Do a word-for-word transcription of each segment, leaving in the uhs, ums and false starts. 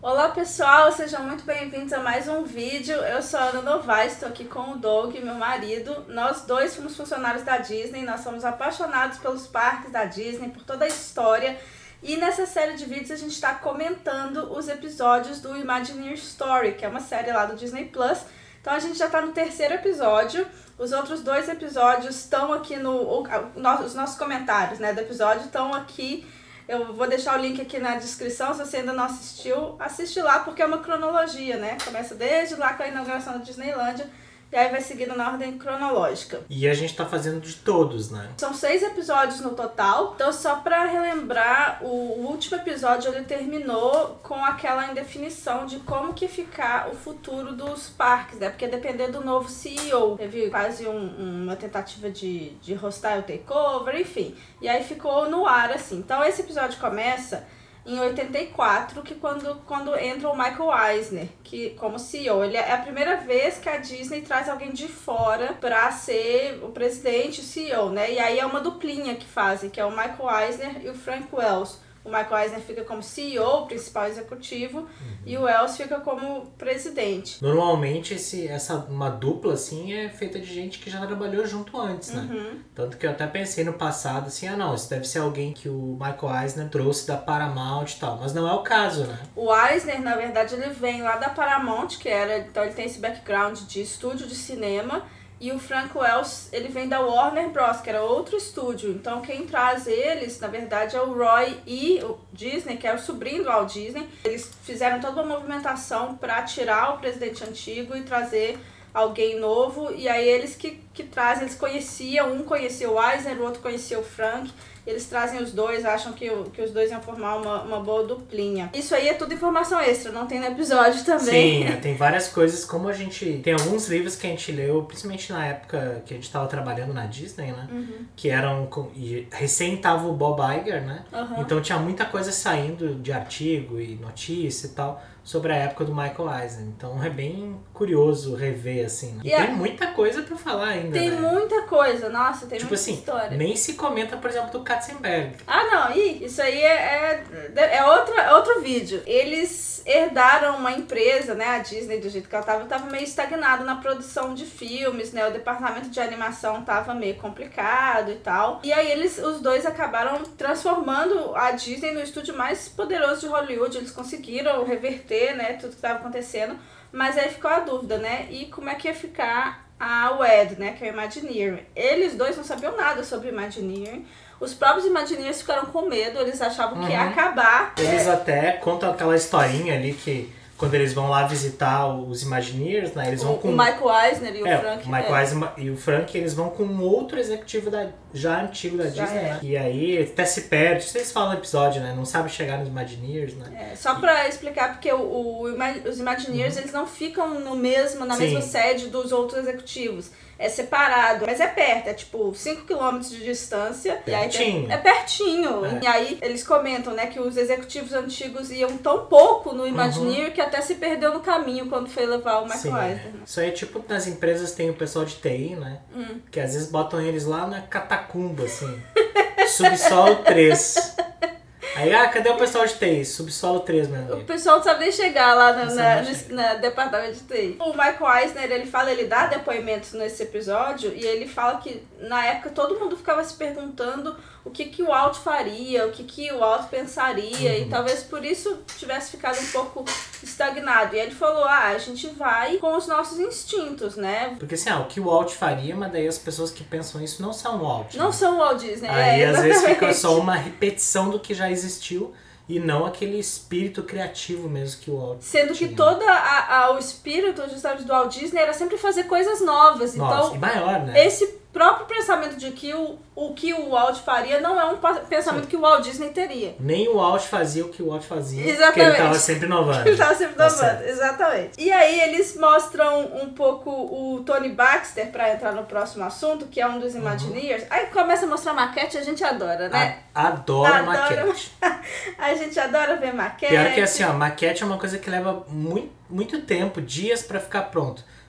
Olá pessoal, sejam muito bem-vindos a mais um vídeo. Eu sou a Ana Novaes, estou aqui com o Doug, meu marido. Nós dois somos funcionários da Disney, nós somos apaixonados pelos parques da Disney, por toda a história. E nessa série de vídeos a gente está comentando os episódios do Imagineer Story, que é uma série lá do Disney Plus. Então a gente já está no terceiro episódio. Os outros dois episódios estão aqui no... Os nossos comentários, né, do episódio estão aqui. Eu vou deixar o link aqui na descrição, se você ainda não assistiu, assiste lá, porque é uma cronologia, né? Começa desde lá com a inauguração da Disneylândia, e aí vai seguindo na ordem cronológica. E a gente tá fazendo de todos, né? São seis episódios no total, então só pra relembrar, o último episódio ele terminou com aquela indefinição de como que ficar o futuro dos parques, né? Porque depender do novo C E O, teve quase um, uma tentativa de, de hostile takeover, enfim. E aí ficou no ar, assim. Então esse episódio começa em oitenta e quatro, que quando, quando entra o Michael Eisner, que, como C E O, ele é a primeira vez que a Disney traz alguém de fora pra ser o presidente, o C E O, né? E aí é uma duplinha que fazem, que é o Michael Eisner e o Frank Wells. O Michael Eisner fica como C E O, principal executivo, uhum. E o Wells fica como presidente. Normalmente esse, essa, uma dupla assim é feita de gente que já trabalhou junto antes, né? Uhum. Tanto que eu até pensei no passado assim, ah não, isso deve ser alguém que o Michael Eisner trouxe da Paramount e tal, mas não é o caso, né? O Eisner, na verdade, ele vem lá da Paramount, que era, então ele tem esse background de estúdio de cinema. E o Frank Wells, ele vem da Warner Bros, que era outro estúdio. Então quem traz eles, na verdade, é o Roy e o Disney, que é o sobrinho do Walt Disney. Eles fizeram toda uma movimentação para tirar o presidente antigo e trazer alguém novo. E aí eles que, que trazem, eles conheciam, um conhecia o Eisner, o outro conhecia o Frank. Eles trazem os dois, acham que, o, que os dois iam formar uma, uma boa duplinha. Isso aí é tudo informação extra, não tem no episódio também. Sim, tem várias coisas, como a gente... Tem alguns livros que a gente leu, principalmente na época que a gente tava trabalhando na Disney, né? Uhum. Que eram... E recém tava o Bob Iger, né? Uhum. Então tinha muita coisa saindo de artigo e notícia e tal sobre a época do Michael Eisner. Então é bem curioso rever, assim. Né? E yeah. Tem muita coisa pra falar ainda, Tem né? muita coisa, nossa, tem tipo muita assim, história. Nem se comenta, por exemplo, do Katzenberg. Ah, não, e isso aí é, é, é, outra, é outro vídeo. Eles herdaram uma empresa, né, a Disney, do jeito que ela tava, tava meio estagnada na produção de filmes, né, o departamento de animação tava meio complicado e tal. E aí eles, os dois acabaram transformando a Disney no estúdio mais poderoso de Hollywood. Eles conseguiram reverter, né, tudo que tava acontecendo, mas aí ficou a dúvida, né, e como é que ia ficar a W E D, né, que é o Imagineering. Eles dois não sabiam nada sobre Imagineering. Os próprios Imagineers ficaram com medo, eles achavam uhum. que ia acabar. Eles é... até contam aquela historinha ali que quando eles vão lá visitar os Imagineers, né, eles vão o, com... O Michael Eisner e é, o Frank. O Michael é. Eisner e o Frank, eles vão com um outro executivo da, já antigo da já Disney, é. né? E aí até se perde, vocês falam no episódio, né? Não sabe chegar nos Imagineers, né? É, só pra e... explicar, porque o, o, os Imagineers, uhum. eles não ficam no mesmo, na Sim. mesma sede dos outros executivos. É separado, mas é perto, é tipo cinco quilômetros de distância. Pertinho. E aí, é pertinho. É. E aí eles comentam, né, que os executivos antigos iam tão pouco no Imagineer uhum. que até se perdeu no caminho quando foi levar o Michael Eisner. Né? Isso aí é tipo nas empresas tem o pessoal de T I, né? Hum. Que às vezes botam eles lá na catacumba, assim. Subsolo três. Aí, ah, cadê o pessoal de T I? Subsolo três, meu amigo. O pessoal não sabe nem chegar lá no, na, no, na departamento de T I. O Michael Eisner, ele fala, ele dá depoimentos nesse episódio e ele fala que na época todo mundo ficava se perguntando o que que o Walt faria, o que que o Walt pensaria uhum. e talvez por isso tivesse ficado um pouco estagnado. E ele falou, ah, a gente vai com os nossos instintos, né? Porque assim, ah, o que o Walt faria, mas daí as pessoas que pensam isso não são o Walt. Não né? são o Walt Disney, Aí é, às vezes fica só uma repetição do que já existiu e não aquele espírito criativo mesmo que o Walt Sendo tinha. que todo a, a, o espírito justamente do Walt Disney era sempre fazer coisas novas. Novas. Então, e maior, né? Esse próprio pensamento de que o, o que o Walt faria não é um pensamento Sim. que o Walt Disney teria. Nem o Walt fazia o que o Walt fazia, Exatamente. porque ele estava sempre inovando. Ele estava sempre inovando, exatamente. E aí eles mostram um pouco o Tony Baxter, para entrar no próximo assunto, que é um dos Imagineers. Uhum. Aí começa a mostrar maquete e a gente adora, né? A, adoro Adora maquete. A gente adora ver maquete. Pior que assim, ó, maquete é uma coisa que leva muito, muito tempo, dias para ficar pronto.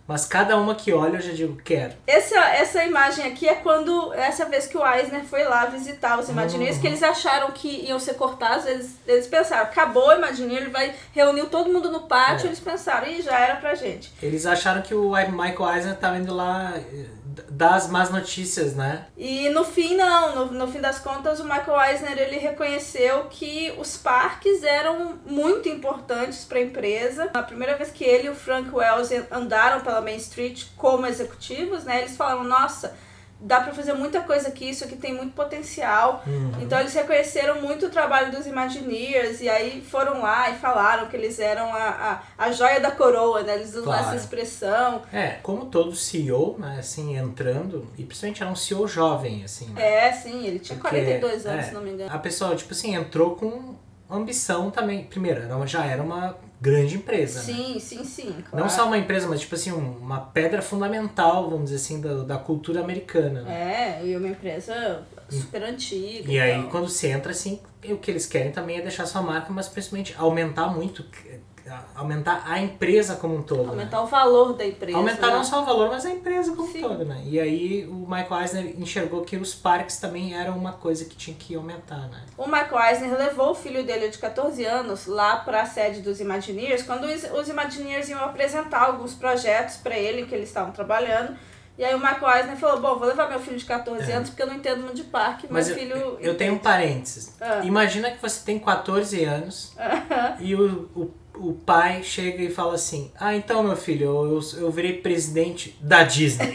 Mas cada uma que olha eu já digo, quero. Essa, essa imagem aqui é quando, essa vez que o Eisner foi lá visitar os Imagineers, uhum. que eles acharam que iam ser cortados, eles, eles pensaram, acabou o Imagineer, ele vai reunir todo mundo no pátio, é. eles pensaram, ih, já era pra gente. Eles acharam que o Michael Eisner estava indo lá dar as más notícias, né? E no fim, não. No, no fim das contas, o Michael Eisner, ele reconheceu que os parques eram muito importantes para a empresa. A primeira vez que ele e o Frank Wells andaram pela Main Street como executivos, né? Eles falaram, nossa, dá para fazer muita coisa aqui, isso aqui tem muito potencial. Uhum. Então eles reconheceram muito o trabalho dos Imagineers e aí foram lá e falaram que eles eram a, a, a joia da coroa, né? Eles usam claro. essa expressão. É, como todo C E O, né, assim, entrando, e principalmente era um C E O jovem, assim. Né? É, sim, ele tinha Porque, quarenta e dois anos, é, se não me engano. A pessoa, tipo assim, entrou com ambição também. Primeiro, já era uma grande empresa. Sim, né? sim, sim. Claro. Não só uma empresa, mas tipo assim, uma pedra fundamental, vamos dizer assim, da, da cultura americana. Né? É, e uma empresa super antiga. E, e aí, quando você entra, assim, o que eles querem também é deixar sua marca, mas principalmente aumentar muito, aumentar a empresa como um todo. Aumentar né? o valor da empresa. Aumentar né? não só o valor, mas a empresa como Sim. um todo, né? E aí o Michael Eisner enxergou que os parques também eram uma coisa que tinha que aumentar, né? O Michael Eisner levou o filho dele de catorze anos lá para a sede dos Imagineers, quando os, os Imagineers iam apresentar alguns projetos para ele que eles estavam trabalhando. E aí o Michael Eisner falou, bom, vou levar meu filho de catorze é. anos porque eu não entendo muito de parque, mas meu eu, filho... Eu tenho um parênteses. Ah. Imagina que você tem catorze anos uh-huh. e o, o, o pai chega e fala assim, ah, então meu filho, eu, eu, eu virei presidente da Disney.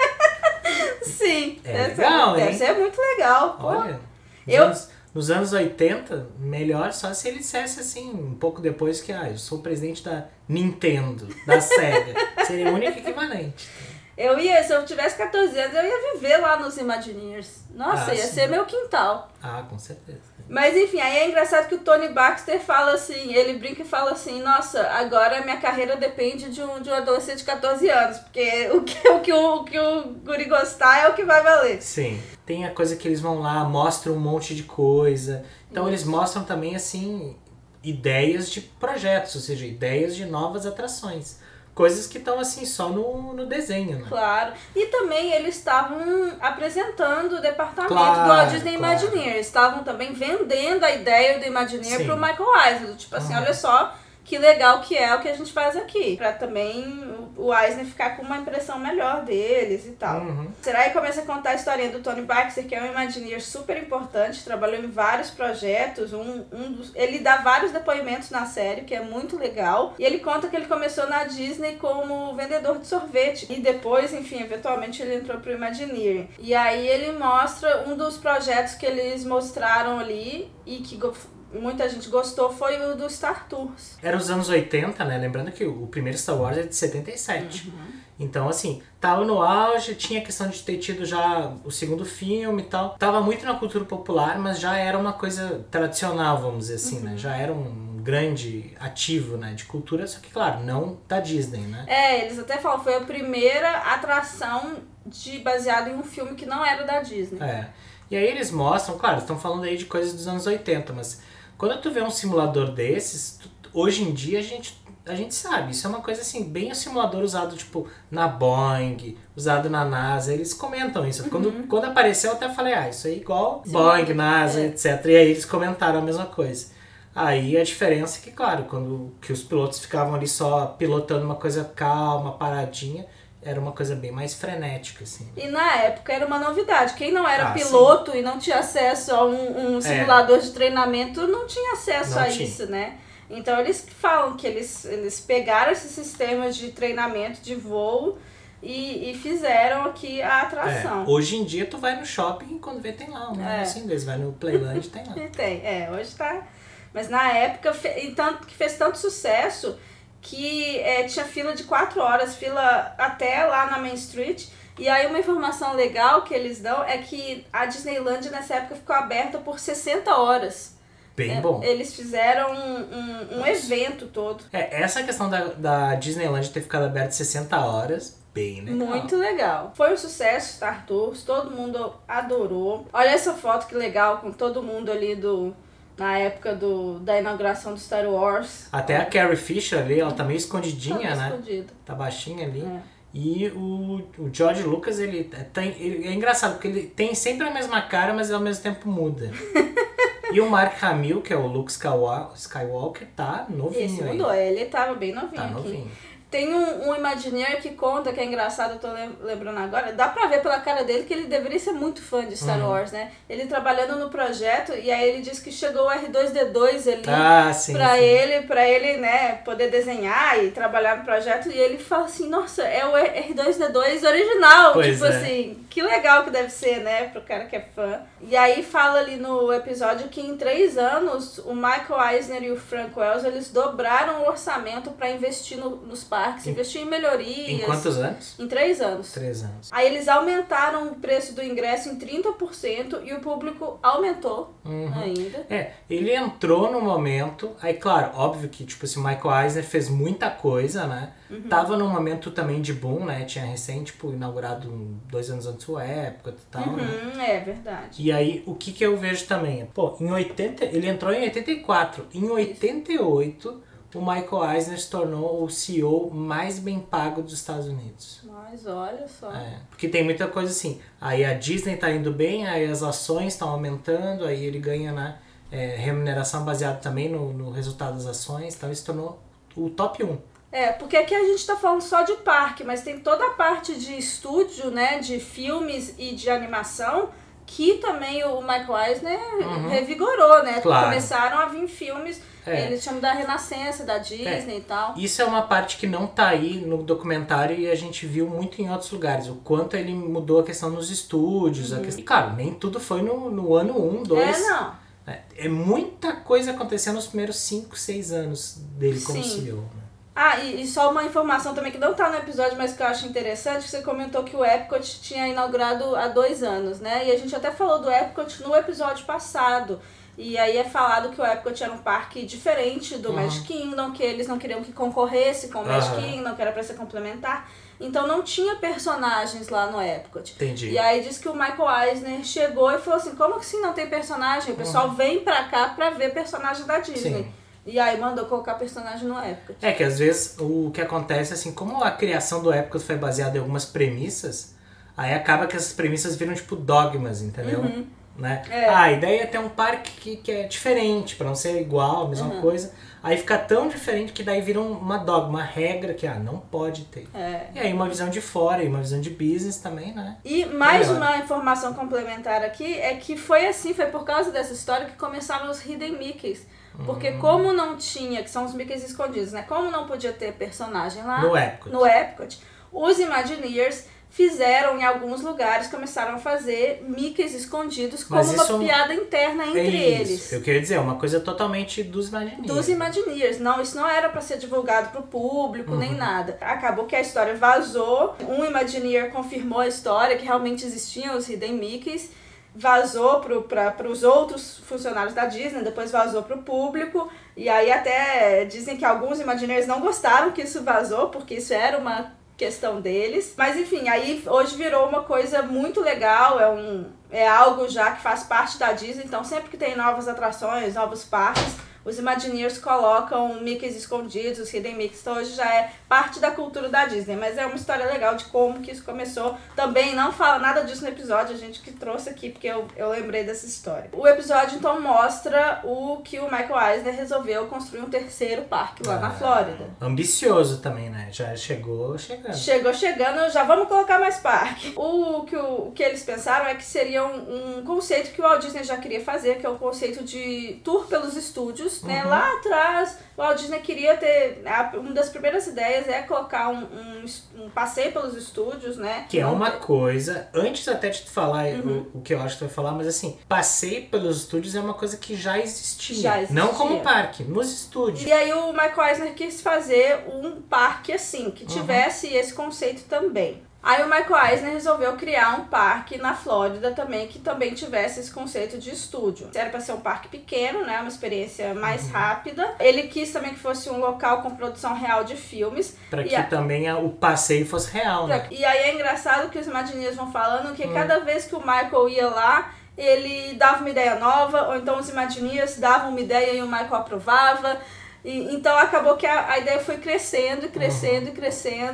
Sim. É deve legal, ser, hein? Deve ser muito legal. Pô. Olha, nos, eu... anos, nos anos oitenta, melhor só se ele dissesse assim, um pouco depois que, ah, eu sou o presidente da Nintendo, da Sega. Seria o único equivalente. Eu ia, se eu tivesse catorze anos, eu ia viver lá nos Imagineers. Nossa, ah, ia sim. ser meu quintal. Ah, com certeza. Mas enfim, aí é engraçado que o Tony Baxter fala assim, ele brinca e fala assim, nossa, agora minha carreira depende de um, de um adolescente de catorze anos, porque o que o, que o, o que o guri gostar é o que vai valer. Sim, tem a coisa que eles vão lá, mostram um monte de coisa. Então Isso. eles mostram também, assim, ideias de projetos, ou seja, ideias de novas atrações. Coisas que estão assim só no, no desenho, né? Claro. E também eles estavam apresentando o departamento claro, do Walt Disney claro. Imagineer. Estavam também vendendo a ideia do Imagineer Sim. pro Michael Eisner. Tipo assim, uhum. olha só que legal que é o que a gente faz aqui. Pra também o Eisner ficar com uma impressão melhor deles e tal. Uhum. Será que começa a contar a historinha do Tony Baxter, que é um Imagineer super importante, trabalhou em vários projetos. Um, um dos, ele dá vários depoimentos na série, que é muito legal. E ele conta que ele começou na Disney como vendedor de sorvete. E depois, enfim, eventualmente ele entrou pro Imagineering. E aí ele mostra um dos projetos que eles mostraram ali e que muita gente gostou, foi o do Star Tours. Era os anos oitenta, né? Lembrando que o primeiro Star Wars é de setenta e sete. Uhum. Então, assim, tava no auge, tinha a questão de ter tido já o segundo filme e tal. Tava muito na cultura popular, mas já era uma coisa tradicional, vamos dizer assim, uhum. né? Já era um grande ativo, né, de cultura, só que, claro, não da Disney, né? É, eles até falam, foi a primeira atração de, baseada em um filme que não era da Disney. É. E aí eles mostram, claro, estão falando aí de coisas dos anos oitenta, mas quando tu vê um simulador desses, tu, hoje em dia a gente, a gente sabe, isso é uma coisa assim, bem o simulador usado tipo na Boeing, usado na NASA, eles comentam isso. Uhum. Quando, quando apareceu eu até falei, ah, isso aí é igual Sim, Boeing, NASA, é. etcétera. E aí eles comentaram a mesma coisa. Aí a diferença é que, claro, quando que os pilotos ficavam ali só pilotando uma coisa calma, paradinha, era uma coisa bem mais frenética, assim. E na época era uma novidade. Quem não era ah, piloto sim. e não tinha acesso a um, um simulador é. de treinamento, não tinha acesso não a tinha. isso, né? Então eles falam que eles, eles pegaram esses sistemas de treinamento de voo e, e fizeram aqui a atração. É. Hoje em dia tu vai no shopping e quando vê tem lá, né? É. Assim mesmo, vai no Playland tem lá. Tem, é, hoje tá... Mas na época, então, que fez tanto sucesso que é, tinha fila de quatro horas, fila até lá na Main Street. E aí uma informação legal que eles dão é que a Disneyland nessa época ficou aberta por sessenta horas. Bem é, bom. Eles fizeram um, um, um evento todo. É, essa questão da, da Disneyland ter ficado aberta sessenta horas, bem legal. Muito legal. Foi um sucesso, Star Tours, todo mundo adorou. Olha essa foto que legal, com todo mundo ali do... Na época do, da inauguração do Star Wars. Até a Carrie Fisher ali, ela tá meio escondidinha, tá meio né? Escondida. Tá baixinha ali. É. E o, o George Lucas, ele, tem, ele é engraçado, porque ele tem sempre a mesma cara, mas ao mesmo tempo muda. E o Mark Hamill, que é o Luke Skywalker, tá novinho. Esse mudou, aí. Ele tava bem novinho tá aqui. Novinho. Tem um, um Imagineer que conta, que é engraçado, eu tô lembrando agora, dá pra ver pela cara dele que ele deveria ser muito fã de Star uhum. Wars, né? Ele trabalhando no projeto, e aí ele disse que chegou o R dois D dois ali ah, sim, pra sim. ele, pra ele, né, poder desenhar e trabalhar no projeto, e ele fala assim, nossa, é o R dois D dois original, pois tipo é. assim, que legal que deve ser, né, pro cara que é fã. E aí fala ali no episódio que em três anos, o Michael Eisner e o Frank Wells, eles dobraram o orçamento pra investir no, nos parques, em... investir em melhorias. Em quantos anos? Em três anos. Três anos. Aí eles aumentaram o preço do ingresso em trinta por cento e o público aumentou uhum. ainda. É, ele entrou no momento, aí claro, óbvio que tipo assim, o Michael Eisner fez muita coisa, né? Uhum. Tava num momento também de boom, né? Tinha recém, tipo, inaugurado dois anos antes o Epcot e tal, uhum, né? É verdade. E aí, o que que eu vejo também? Pô, em oitenta, ele entrou em oitenta e quatro. Em oitenta e oito... o Michael Eisner se tornou o C E O mais bem pago dos Estados Unidos. Mas olha só. É, porque tem muita coisa assim. Aí a Disney tá indo bem, aí as ações estão aumentando, aí ele ganha, né, é, remuneração baseada também no, no resultado das ações, então ele se tornou o top um. É, porque aqui a gente tá falando só de parque, mas tem toda a parte de estúdio, né, de filmes e de animação, que também o Michael Eisner uhum. revigorou, né? Claro. Começaram a vir filmes, é. eles chamam da renascença da Disney é. e tal. Isso é uma parte que não tá aí no documentário e a gente viu muito em outros lugares. O quanto ele mudou a questão nos estúdios. Uhum. A questão... E claro, nem tudo foi no, no ano um, dois. É, não. É, é muita coisa acontecendo nos primeiros cinco, seis anos dele como Sim. C E O. Né? Ah, e, e só uma informação também que não tá no episódio, mas que eu acho interessante, que você comentou que o Epcot tinha inaugurado há dois anos, né? E a gente até falou do Epcot no episódio passado. E aí é falado que o Epcot era um parque diferente do uhum. Magic Kingdom, que eles não queriam que concorresse com o Magic uhum. Kingdom, que era pra ser complementar. Então não tinha personagens lá no Epcot. Entendi. E aí diz que o Michael Eisner chegou e falou assim, como que assim não tem personagem? O pessoal uhum. vem pra cá pra ver personagem da Disney. Sim. E aí mandou colocar personagem no Epcot. É que às vezes o que acontece, assim, como a criação do Epcot foi baseada em algumas premissas, aí acaba que essas premissas viram tipo dogmas, entendeu? Uhum. Né? É. Ah, a ideia é ter um parque que, que é diferente, pra não ser igual, a mesma uhum. coisa. Aí fica tão diferente que daí vira uma dogma, uma regra que ah, não pode ter. É. E aí uma visão de fora e uma visão de business também, né? E mais Melhor. Uma informação complementar aqui é que foi assim, foi por causa dessa história que começaram os Hidden Mickeys. Porque hum. como não tinha, que são os Mickeys escondidos, né? Como não podia ter personagem lá no Epcot, no Epcot os Imagineers fizeram em alguns lugares, começaram a fazer Mickeys escondidos como uma isso, piada interna entre é eles. Eu queria dizer, uma coisa totalmente dos Imagineers. Dos Imagineers. Não, isso não era para ser divulgado pro público, uhum. nem nada. Acabou que a história vazou, um Imagineer confirmou a história, que realmente existiam os Hidden Mickeys, vazou para os outros funcionários da Disney, depois vazou para o público, e aí até dizem que alguns Imagineers não gostaram que isso vazou, porque isso era uma questão deles. Mas enfim, aí hoje virou uma coisa muito legal, é, um, é algo já que faz parte da Disney, então sempre que tem novas atrações, novos parques, os Imagineers colocam Mickeys escondidos, os Hidden Mickeys, então hoje já é parte da cultura da Disney, mas é uma história legal de como que isso começou. Também não fala nada disso no episódio, a gente que trouxe aqui, porque eu, eu lembrei dessa história. O episódio, então, mostra o que o Michael Eisner resolveu construir um terceiro parque lá ah, na Flórida. Ambicioso também, né? Já chegou chegando. Chegou chegando, já vamos colocar mais parque. O que, o, o que eles pensaram é que seria um, um conceito que o Walt Disney já queria fazer, que é o conceito de tour pelos estúdios. Né? Uhum. Lá atrás, o Walt Disney queria ter... Uma das primeiras ideias é colocar um, um, um passeio pelos estúdios, né? Que é uma coisa... Antes até de tu falar uhum. o, o que eu acho que tu vai falar, mas assim, passeio pelos estúdios é uma coisa que já existia. Já existia. Não como parque, nos estúdios. E aí o Michael Eisner quis fazer um parque assim, que tivesse uhum. esse conceito também. Aí o Michael Eisner resolveu criar um parque na Flórida também, que também tivesse esse conceito de estúdio. Era para ser um parque pequeno, né, uma experiência mais uhum. rápida. Ele quis também que fosse um local com produção real de filmes. Para que a... também a, o passeio fosse real, né? E aí é engraçado que os Imagineers vão falando que hum. cada vez que o Michael ia lá, ele dava uma ideia nova, ou então os Imagineers davam uma ideia e o Michael aprovava. E, então acabou que a, a ideia foi crescendo, e crescendo, uhum. e crescendo.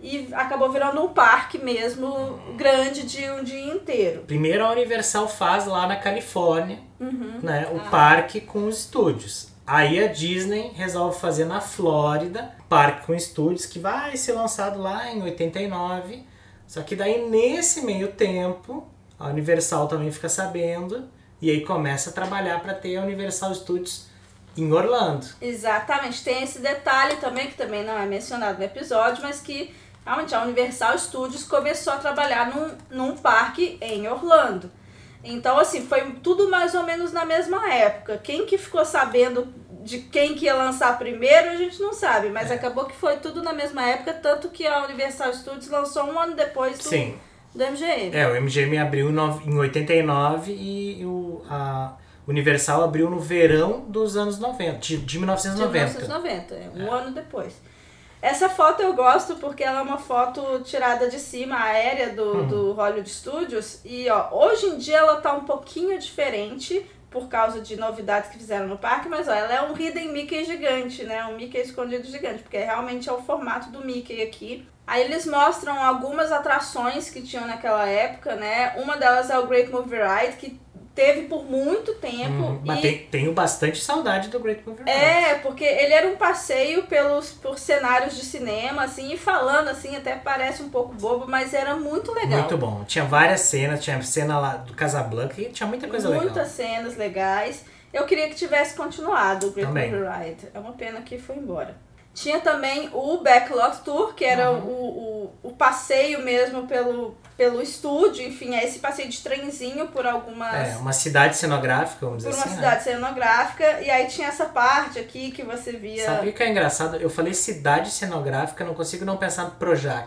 e acabou virando um parque mesmo grande de um dia inteiro. Primeiro a Universal faz lá na Califórnia, uhum. né, o ah. parque com os estúdios. Aí a Disney resolve fazer na Flórida, parque com estúdios, que vai ser lançado lá em oitenta e nove. Só que daí nesse meio tempo, a Universal também fica sabendo e aí começa a trabalhar para ter a Universal Studios em Orlando. Exatamente, tem esse detalhe também, que também não é mencionado no episódio, mas que realmente a Universal Studios começou a trabalhar num, num parque em Orlando. Então, assim, foi tudo mais ou menos na mesma época. Quem que ficou sabendo de quem que ia lançar primeiro, a gente não sabe, mas é. acabou que foi tudo na mesma época, tanto que a Universal Studios lançou um ano depois do, Sim. do M G M. É, o M G M abriu em oitenta e nove e o, a Universal abriu no verão dos anos noventa, de, de mil novecentos e noventa. De mil novecentos e noventa, é, um é. ano depois. Essa foto eu gosto porque ela é uma foto tirada de cima, aérea do, hum. do Hollywood Studios. E ó, hoje em dia ela tá um pouquinho diferente por causa de novidades que fizeram no parque, mas ó, ela é um Hidden Mickey gigante, né? Um Mickey escondido gigante, porque realmente é o formato do Mickey aqui. Aí eles mostram algumas atrações que tinham naquela época, né? Uma delas é o Great Movie Ride, que teve por muito tempo. Hum, mas e... tem, tenho bastante saudade do Great Movie Ride. É, porque ele era um passeio pelos, por cenários de cinema, assim, e falando assim, até parece um pouco bobo, mas era muito legal. Muito bom. Tinha várias cenas, tinha cena lá do Casablanca e tinha muita coisa Muitas legal. Muitas cenas legais. Eu queria que tivesse continuado o Great Também. Movie Ride. É uma pena que foi embora. Tinha também o Backlot Tour, que era uhum. o, o, o passeio mesmo pelo, pelo estúdio, enfim, é esse passeio de trenzinho por algumas... É, uma cidade cenográfica, vamos dizer assim, Por uma assim, cidade né? cenográfica, e aí tinha essa parte aqui que você via... Sabe o que é engraçado? Eu falei cidade cenográfica, não consigo não pensar no Projac.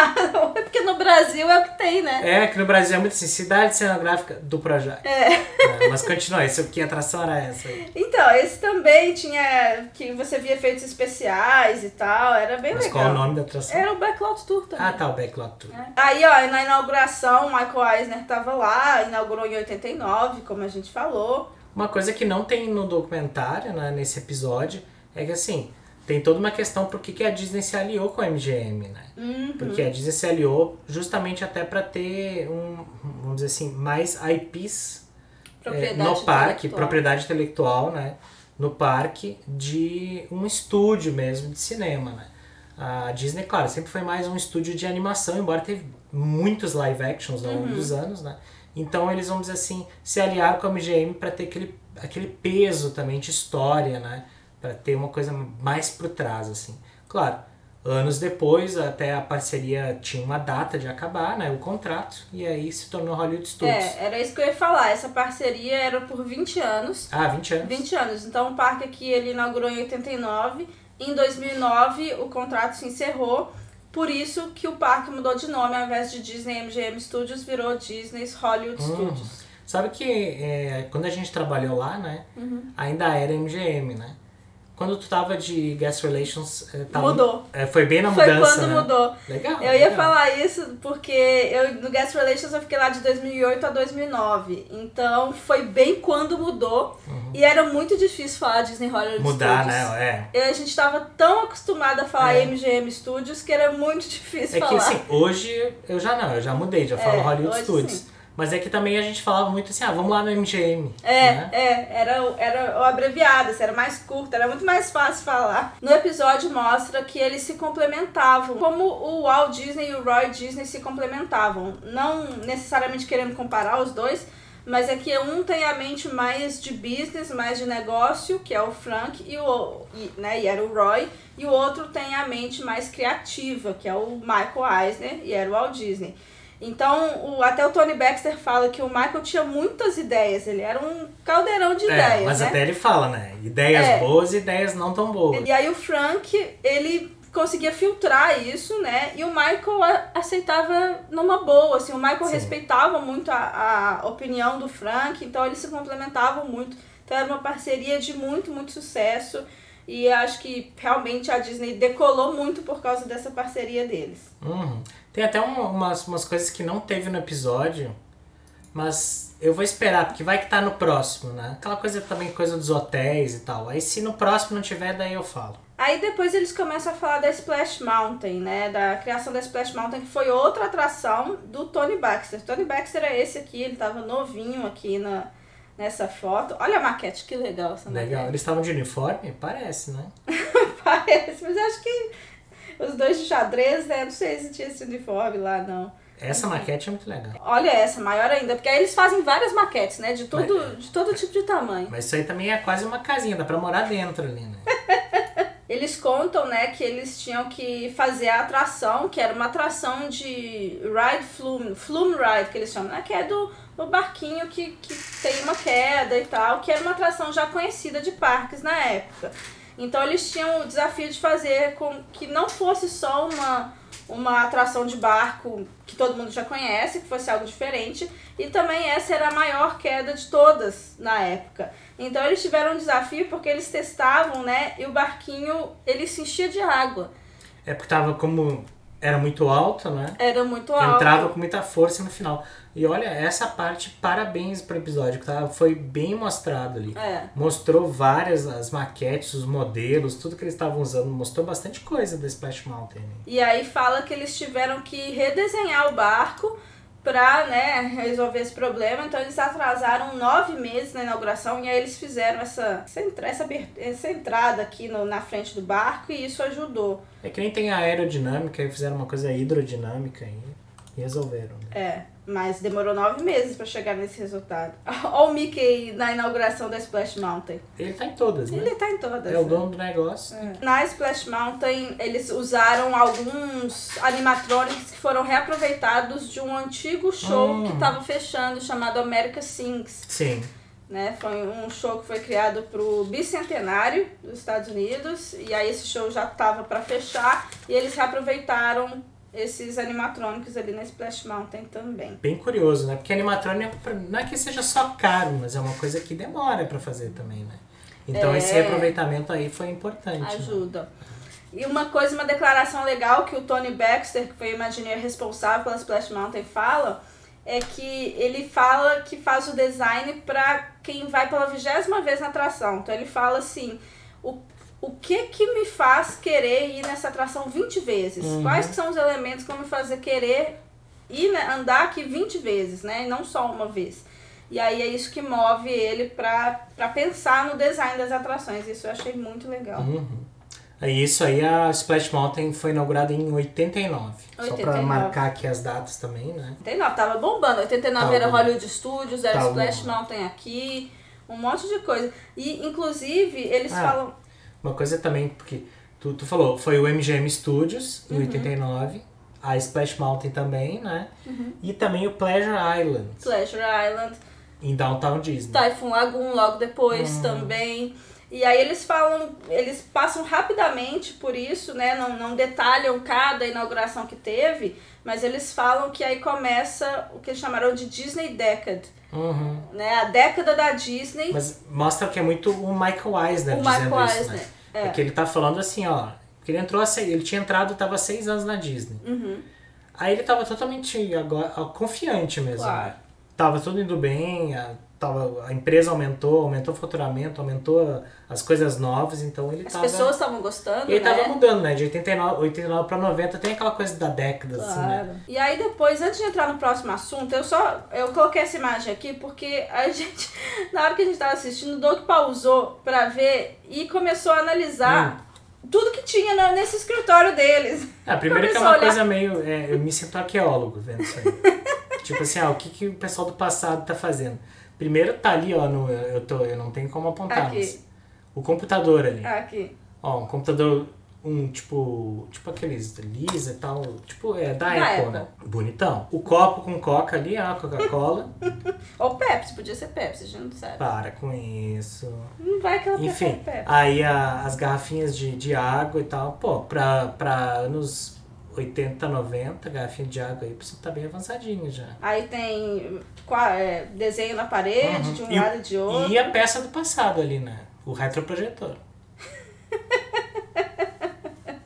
É porque no Brasil é o que tem, né? É, que no Brasil é muito assim, cidade cenográfica do Projac. É. é mas continua, esse, que atração era essa aí? Então, esse também tinha, que você via efeitos especiais e tal, era bem Mas legal. qual o nome da atração? Era o Backlot Tour também. Ah, tá, o Backlot Tour. É. Aí, ó, na inauguração, o Michael Eisner tava lá, inaugurou em oitenta e nove, como a gente falou. Uma coisa que não tem no documentário, né, nesse episódio, é que assim, tem toda uma questão por que a Disney se aliou com a M G M, né? Uhum. Porque a Disney se aliou justamente até para ter um, vamos dizer assim, mais I Ps é, no parque, propriedade intelectual, né? No parque de um estúdio mesmo de cinema, né? A Disney, claro, sempre foi mais um estúdio de animação, embora teve muitos live actions ao longo uhum. dos anos, né? Então eles, vamos dizer assim, se aliaram com a M G M para ter aquele, aquele peso também de história, né? Para ter uma coisa mais por trás, assim. Claro, anos depois, até a parceria tinha uma data de acabar, né? O contrato, e aí se tornou Hollywood Studios. É, era isso que eu ia falar. Essa parceria era por vinte anos. Ah, vinte anos. vinte anos. Então o parque aqui ele inaugurou em oitenta e nove. Em dois mil e nove o contrato se encerrou. Por isso que o parque mudou de nome. Ao invés de Disney M G M Studios, virou Disney's Hollywood hum. Studios. Sabe que é, quando a gente trabalhou lá, né? Uhum. Ainda era M G M, né? Quando tu tava de Guest Relations... Tava, mudou. É, foi bem na mudança, Foi quando né? mudou. Legal. Eu legal. ia falar isso porque eu, no Guest Relations eu fiquei lá de dois mil e oito a dois mil e nove. Então foi bem quando mudou. Uhum. E era muito difícil falar Disney Hollywood Mudar, Studios. Mudar, né? É. A gente tava tão acostumado a falar é. M G M Studios que era muito difícil é falar. É que assim, hoje eu já não, eu já mudei, já falo é, Hollywood Studios. Sim. Mas é que também a gente falava muito assim, ah, vamos lá no M G M. É, né? é, era, era o abreviado, assim, era mais curto, era muito mais fácil falar. No episódio mostra que eles se complementavam, como o Walt Disney e o Roy Disney se complementavam. Não necessariamente querendo comparar os dois, mas é que um tem a mente mais de business, mais de negócio, que é o Frank, e, o, e, né, e era o Roy, e o outro tem a mente mais criativa, que é o Michael Eisner, e era o Walt Disney. Então, o, até o Tony Baxter fala que o Michael tinha muitas ideias, ele era um caldeirão de é, ideias, mas né? até ele fala, né? Ideias é. boas e ideias não tão boas. E aí o Frank, ele conseguia filtrar isso, né? E o Michael a, aceitava numa boa, assim, o Michael Sim. respeitava muito a, a opinião do Frank, então eles se complementavam muito. Então era uma parceria de muito, muito sucesso. E acho que realmente a Disney decolou muito por causa dessa parceria deles. Uhum. Tem até um, umas, umas coisas que não teve no episódio, mas eu vou esperar, porque vai que tá no próximo, né? Aquela coisa também, coisa dos hotéis e tal. Aí se no próximo não tiver, daí eu falo. Aí depois eles começam a falar da Splash Mountain, né? Da criação da Splash Mountain, que foi outra atração do Tony Baxter. Tony Baxter é esse aqui, ele tava novinho aqui na, nessa foto. Olha a maquete, que legal essa maquete. Legal. Eles estavam de uniforme? Parece, né? Parece, mas eu acho que os dois de xadrez, né? Não sei se tinha esse uniforme lá, não. Essa maquete é muito legal. Olha essa, maior ainda, porque aí eles fazem várias maquetes, né? De todo, mas, de todo tipo de tamanho. Mas isso aí também é quase uma casinha, dá pra morar dentro ali, né? Eles contam, né, que eles tinham que fazer a atração, que era uma atração de ride flume, flume ride, que eles chamam, né? Que é do, do barquinho que, que tem uma queda e tal, que era uma atração já conhecida de parques na época. Então eles tinham o desafio de fazer com que não fosse só uma, uma atração de barco que todo mundo já conhece, que fosse algo diferente, e também essa era a maior queda de todas na época. Então eles tiveram um desafio porque eles testavam, né, e o barquinho, ele se enchia de água. É porque tava como... Era muito alto, né? Era muito alto. Entrava com muita força no final. E olha, essa parte, parabéns pro episódio, que tá, foi bem mostrado ali. É. Mostrou várias, as maquetes, os modelos, tudo que eles estavam usando. Mostrou bastante coisa da Splash Mountain. E aí fala que eles tiveram que redesenhar o barco pra, né, resolver esse problema. Então eles atrasaram nove meses na inauguração e aí eles fizeram essa, essa, essa, essa entrada aqui no, na frente do barco e isso ajudou. É que nem tem a aerodinâmica, aí fizeram uma coisa hidrodinâmica aí e resolveram. Né? É, mas demorou nove meses pra chegar nesse resultado. Olha o Mickey na inauguração da Splash Mountain. Ele tá em todas, né? Ele tá em todas. É o dono do negócio. É. Na Splash Mountain, eles usaram alguns animatronics que foram reaproveitados de um antigo show hum. que tava fechando, chamado America Sings. Sim. Né? Foi um show que foi criado pro bicentenário dos Estados Unidos, e aí esse show já tava para fechar, e eles reaproveitaram esses animatrônicos ali na Splash Mountain também. Bem curioso, né? Porque animatrônico não é que seja só caro, mas é uma coisa que demora para fazer também, né? Então é, esse reaproveitamento aí foi importante. Ajuda. Né? E uma coisa, uma declaração legal que o Tony Baxter, que foi o Imagineer responsável pela Splash Mountain, fala, é que ele fala que faz o design para quem vai pela vigésima vez na atração. Então ele fala assim, o O que que me faz querer ir nessa atração vinte vezes? Uhum. Quais que são os elementos que vão me fazer querer ir, né, andar aqui vinte vezes, né? E não só uma vez. E aí é isso que move ele pra, pra pensar no design das atrações. Isso eu achei muito legal. Uhum. Aí isso aí, a Splash Mountain foi inaugurada em oitenta e nove. oitenta e nove. Só pra marcar aqui as datas também, né? oitenta e nove, tava bombando. oitenta e nove tava era bombando. Hollywood Studios, era tava Splash bombando. Mountain aqui, um monte de coisa. E, inclusive, eles ah. falam... Uma coisa também, porque tu, tu falou, foi o M G M Studios, em uhum. oitenta e nove, a Splash Mountain também, né? Uhum. E também o Pleasure Island. Pleasure Island. Em Downtown Disney. Typhoon Lagoon logo depois uhum. também. E aí eles falam, eles passam rapidamente por isso, né? Não, não detalham cada inauguração que teve, mas eles falam que aí começa o que eles chamaram de Disney Decade. Uhum. Né? A década da Disney. Mas mostra que é muito o Michael Eisner o dizendo Michael isso, Eisner, né? é. Porque ele tá falando assim, ó, que ele entrou a seis, ele tinha entrado, tava seis anos na Disney. Uhum. Aí ele tava totalmente agora, confiante mesmo. Claro. Né? Tava tudo indo bem, a, tava, a empresa aumentou, aumentou o faturamento, aumentou as coisas novas, então ele As tava... As pessoas estavam gostando, ele né? Ele tava mudando, né? De oitenta e nove, oitenta e nove pra noventa tem aquela coisa da década, claro. assim, né? E aí depois, antes de entrar no próximo assunto, eu só... Eu coloquei essa imagem aqui porque a gente... Na hora que a gente tava assistindo, o Doug pausou pra ver e começou a analisar... Hum. Tudo que tinha nesse escritório deles. Ah, primeiro que é uma coisa meio... É, eu me sinto arqueólogo vendo isso aí. Tipo assim, ah, o que, que o pessoal do passado tá fazendo? Primeiro tá ali, ó, no, eu, tô, eu não tenho como apontar, aqui. Mas o computador ali. Aqui. Ó, um computador, um tipo, tipo aqueles Lisa e tal, tipo, é da, da Apple, Apple, né? Bonitão. O copo com coca ali, ó, Coca-Cola. Ou Pepsi, podia ser Pepsi, a gente não sabe. Para com isso. Não vai que ela Enfim, Pepsi. Aí a, as garrafinhas de, de água e tal, pô, pra, pra anos... oitenta, noventa, garrafinha de água aí, precisa estar bem avançadinho já. Aí tem é, desenho na parede, uhum. de um e, lado e de outro. E a peça do passado ali, né? O retroprojetor.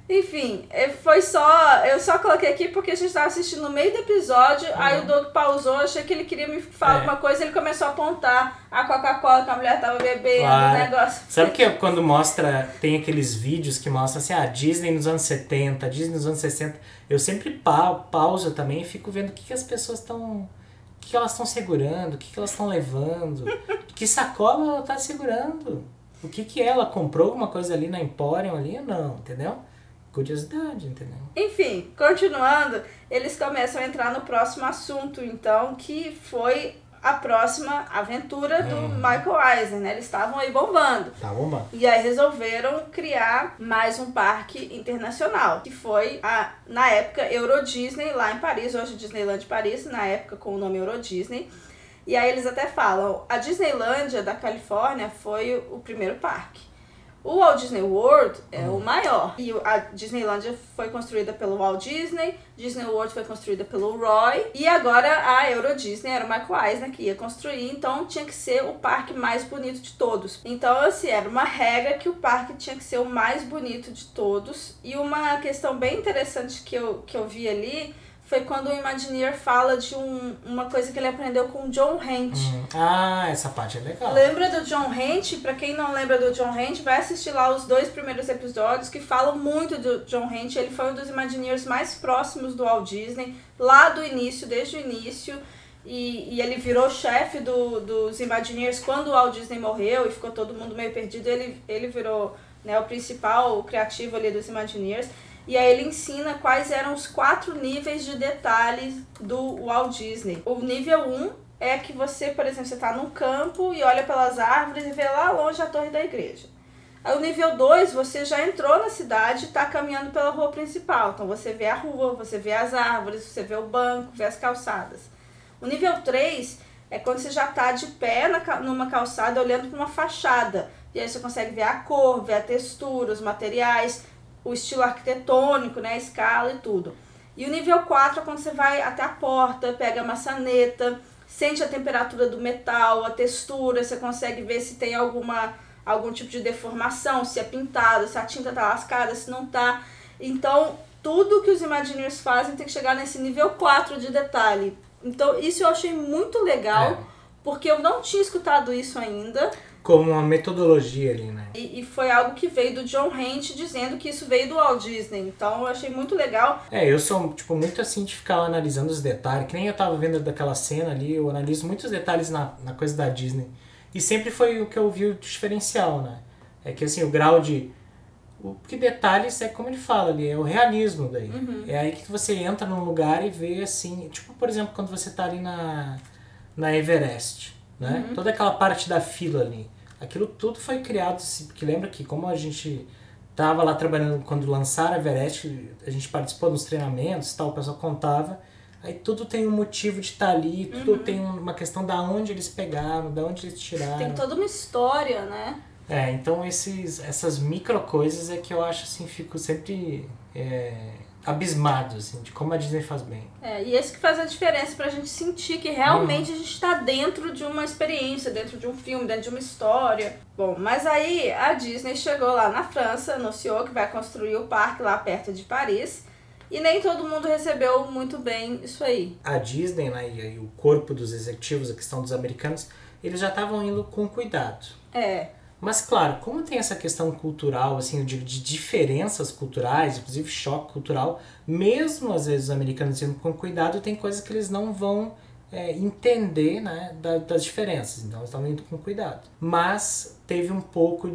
Enfim, foi só... Eu só coloquei aqui porque a gente estava assistindo no meio do episódio, uhum. aí o Doug pausou, achei que ele queria me falar é. alguma coisa, ele começou a apontar a Coca-Cola que a mulher tava bebendo, claro. o negócio. Sabe que quando mostra, tem aqueles vídeos que mostram assim, ah, Disney nos anos setenta, Disney nos anos sessenta, eu sempre pa pauso também e fico vendo o que, que as pessoas estão... O que, que elas estão segurando, o que, que elas estão levando, que sacola ela tá segurando, o que que ela comprou alguma coisa ali na Emporium ali ou não, entendeu? Curiosidade, entendeu? Enfim, continuando, eles começam a entrar no próximo assunto, então, que foi a próxima aventura do hum. Michael Eisner, né? Eles estavam aí bombando. Tá bombando. E aí resolveram criar mais um parque internacional, que foi, a, na época, Euro Disney, lá em Paris, hoje Disneyland Paris, na época com o nome Euro Disney. E aí eles até falam, a Disneylândia da Califórnia foi o primeiro parque. O Walt Disney World é uhum. o maior. E a Disneylândia foi construída pelo Walt Disney, Disney World foi construída pelo Roy, e agora a Euro Disney era o Michael Eisner que ia construir, então tinha que ser o parque mais bonito de todos. Então, assim, era uma regra que o parque tinha que ser o mais bonito de todos. E uma questão bem interessante que eu, que eu vi ali foi quando o Imagineer fala de um, uma coisa que ele aprendeu com o John Hench. Hum. Ah, essa parte é legal. Lembra do John Hench? Pra quem não lembra do John Hench, vai assistir lá os dois primeiros episódios que falam muito do John Hench. Ele foi um dos Imagineers mais próximos do Walt Disney, lá do início, desde o início. E, e ele virou chefe do, dos Imagineers quando o Walt Disney morreu e ficou todo mundo meio perdido. Ele, ele virou, né, o principal, o criativo ali dos Imagineers. E aí ele ensina quais eram os quatro níveis de detalhes do Walt Disney. O nível um é que você, por exemplo, você está num campo e olha pelas árvores e vê lá longe a torre da igreja. Aí o nível dois, você já entrou na cidade e está caminhando pela rua principal. Então você vê a rua, você vê as árvores, você vê o banco, vê as calçadas. O nível três é quando você já está de pé na, numa calçada olhando para uma fachada. E aí você consegue ver a cor, ver a textura, os materiais, o estilo arquitetônico, né, a escala e tudo. E o nível quatro é quando você vai até a porta, pega a maçaneta, sente a temperatura do metal, a textura, você consegue ver se tem alguma, algum tipo de deformação, se é pintado, se a tinta tá lascada, se não tá. Então, tudo que os Imagineers fazem tem que chegar nesse nível quatro de detalhe. Então, isso eu achei muito legal, é. porque eu não tinha escutado isso ainda. Como uma metodologia ali, né? E, e foi algo que veio do John Hench dizendo que isso veio do Walt Disney. Então eu achei muito legal. É, eu sou tipo muito assim de ficar analisando os detalhes. Que nem eu tava vendo daquela cena ali, eu analiso muitos detalhes na, na coisa da Disney. E sempre foi o que eu vi o diferencial, né? É que assim, o grau de... O que detalhes é como ele fala ali, é o realismo daí. Uhum. É aí que você entra num lugar e vê assim... Tipo, por exemplo, quando você tá ali na, na Everest, né? Uhum. Toda aquela parte da fila ali. Aquilo tudo foi criado, porque lembra que como a gente estava lá trabalhando quando lançaram a Everest, a gente participou dos treinamentos e tal, o pessoal contava, aí tudo tem um motivo de estar ali, tudo uhum. tem uma questão da onde eles pegaram, da onde eles tiraram. Tem toda uma história, né? É, então esses, essas micro coisas é que eu acho assim, fico sempre é, abismado, assim, de como a Disney faz bem. É, e esse que faz a diferença pra gente sentir que realmente uhum. a gente tá dentro de uma experiência, dentro de um filme, dentro de uma história. Bom, mas aí a Disney chegou lá na França, anunciou que vai construir o parque lá perto de Paris, e nem todo mundo recebeu muito bem isso aí. A Disney, né, e o corpo dos executivos, a questão dos americanos, eles já estavam indo com cuidado. É. Mas, claro, como tem essa questão cultural, assim, de, de diferenças culturais, inclusive choque cultural, mesmo às vezes os americanos indo com cuidado, tem coisas que eles não vão é, entender, né, da, das diferenças. Então, eles estão indo com cuidado. Mas teve um pouco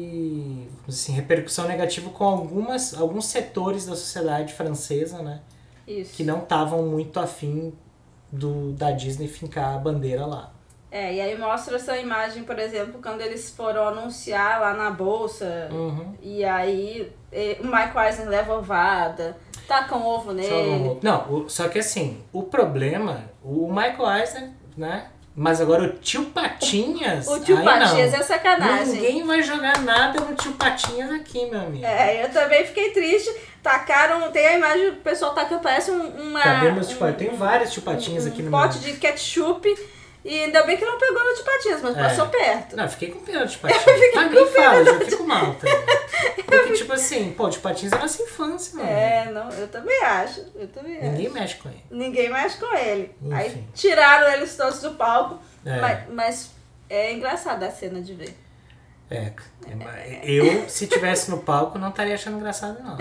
de assim, repercussão negativa com algumas, alguns setores da sociedade francesa, né? Isso. Que não estavam muito afim do, da Disney fincar a bandeira lá. É, e aí mostra essa imagem, por exemplo, quando eles foram anunciar lá na bolsa, uhum. e aí e, o Michael Eisner leva ovada, tacam ovo nele. Não, o, só que assim, o problema, o Michael Eisner, né? Mas agora o tio Patinhas... O tio Patinhas é sacanagem. Ninguém vai jogar nada no tio Patinhas aqui, meu amigo. É, eu também fiquei triste. Tacaram, tem a imagem, o pessoal taca, parece um, uma... Cadê meus tio Patinhas? Tem vários tio Patinhas um, aqui no um meu... pote de ketchup... E ainda bem que não pegou no de patins, mas é. passou perto. Não, eu fiquei com pena de patins. Mas nem fala, eu fico mal também. Porque, tipo assim, pô, de patins é nossa infância, mano. É, não, eu também acho. Eu também Ninguém acho. mexe com ele. Ninguém mexe com ele. Enfim. Aí tiraram eles todos do palco. É. Mas, mas é engraçado a cena de ver. É, eu, se tivesse no palco, não estaria achando engraçado, não.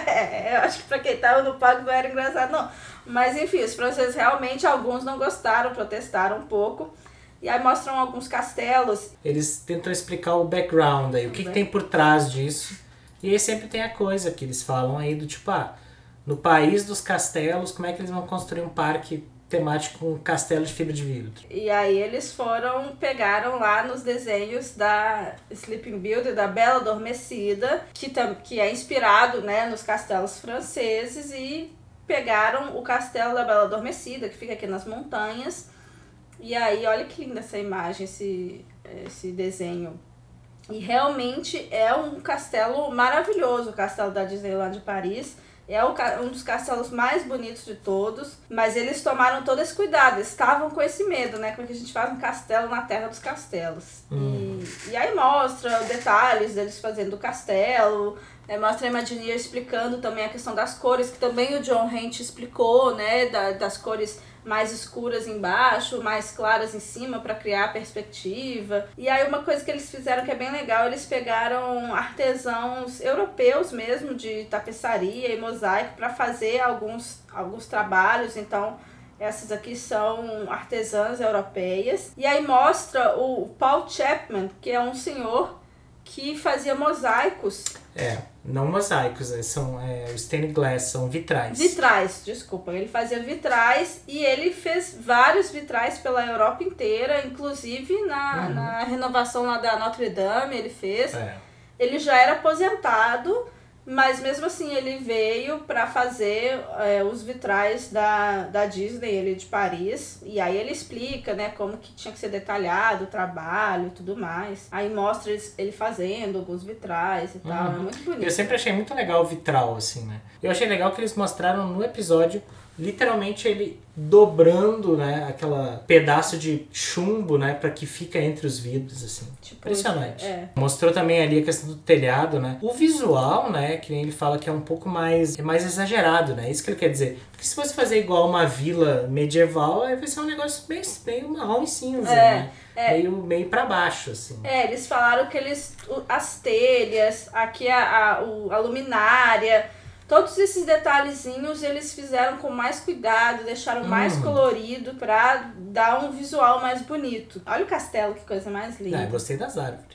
É, eu acho que pra quem tava no palco não era engraçado, não. Mas enfim, os franceses realmente, alguns não gostaram, protestaram um pouco. E aí mostram alguns castelos. Eles tentam explicar o background aí, o que, que tem por trás disso. E aí sempre tem a coisa que eles falam aí do tipo, ah, no país dos castelos, como é que eles vão construir um parque temático com um castelo de fibra de vidro? E aí eles foram, pegaram lá nos desenhos da Sleeping Beauty, da Bela Adormecida, que, tam, que é inspirado, né, nos castelos franceses, e pegaram o castelo da Bela Adormecida, que fica aqui nas montanhas. E aí, olha que linda essa imagem, esse, esse desenho. E realmente é um castelo maravilhoso, o castelo da Disneyland de Paris. É um dos castelos mais bonitos de todos, mas eles tomaram todo esse cuidado, eles estavam com esse medo, né? Como é que a gente faz um castelo na terra dos castelos. Hum. E, e aí mostra detalhes deles fazendo o castelo, né? Mostra a Imagineer explicando também a questão das cores, que também o John Henty explicou, né? Da, das cores mais escuras embaixo, mais claras em cima, para criar a perspectiva. E aí uma coisa que eles fizeram que é bem legal, eles pegaram artesãos europeus mesmo, de tapeçaria e mosaico, para fazer alguns, alguns trabalhos. Então essas aqui são artesãs europeias. E aí mostra o Paul Chapman, que é um senhor que fazia mosaicos. É, não mosaicos, são é, stained glass, são vitrais. Vitrais, desculpa. Ele fazia vitrais e ele fez vários vitrais pela Europa inteira, inclusive na, uhum. na renovação lá da Notre Dame ele fez. É. Ele já era aposentado, mas mesmo assim ele veio para fazer é, os vitrais da, da Disney, ele de Paris. E aí ele explica, né, como que tinha que ser detalhado o trabalho e tudo mais. Aí mostra ele, ele fazendo alguns vitrais e tal, uhum. é muito bonito. Eu sempre achei muito legal o vitral, assim, né? Eu achei legal que eles mostraram no episódio, literalmente ele dobrando, né, aquela pedaço de chumbo, né, para que fica entre os vidros, assim. Tipo, impressionante. É. Mostrou também ali a questão do telhado, né. O visual, né, que nem ele fala que é um pouco mais, é mais exagerado, né, isso que ele quer dizer. Porque se você fazer igual uma vila medieval, aí vai ser um negócio meio, meio marrom e cinza, é. né. É. Meio, meio pra baixo, assim. É, eles falaram que eles, as telhas, aqui a, a, o, a luminária, todos esses detalhezinhos eles fizeram com mais cuidado, deixaram hum. mais colorido pra dar um visual mais bonito. Olha o castelo, que coisa mais linda. Ah, eu gostei das árvores.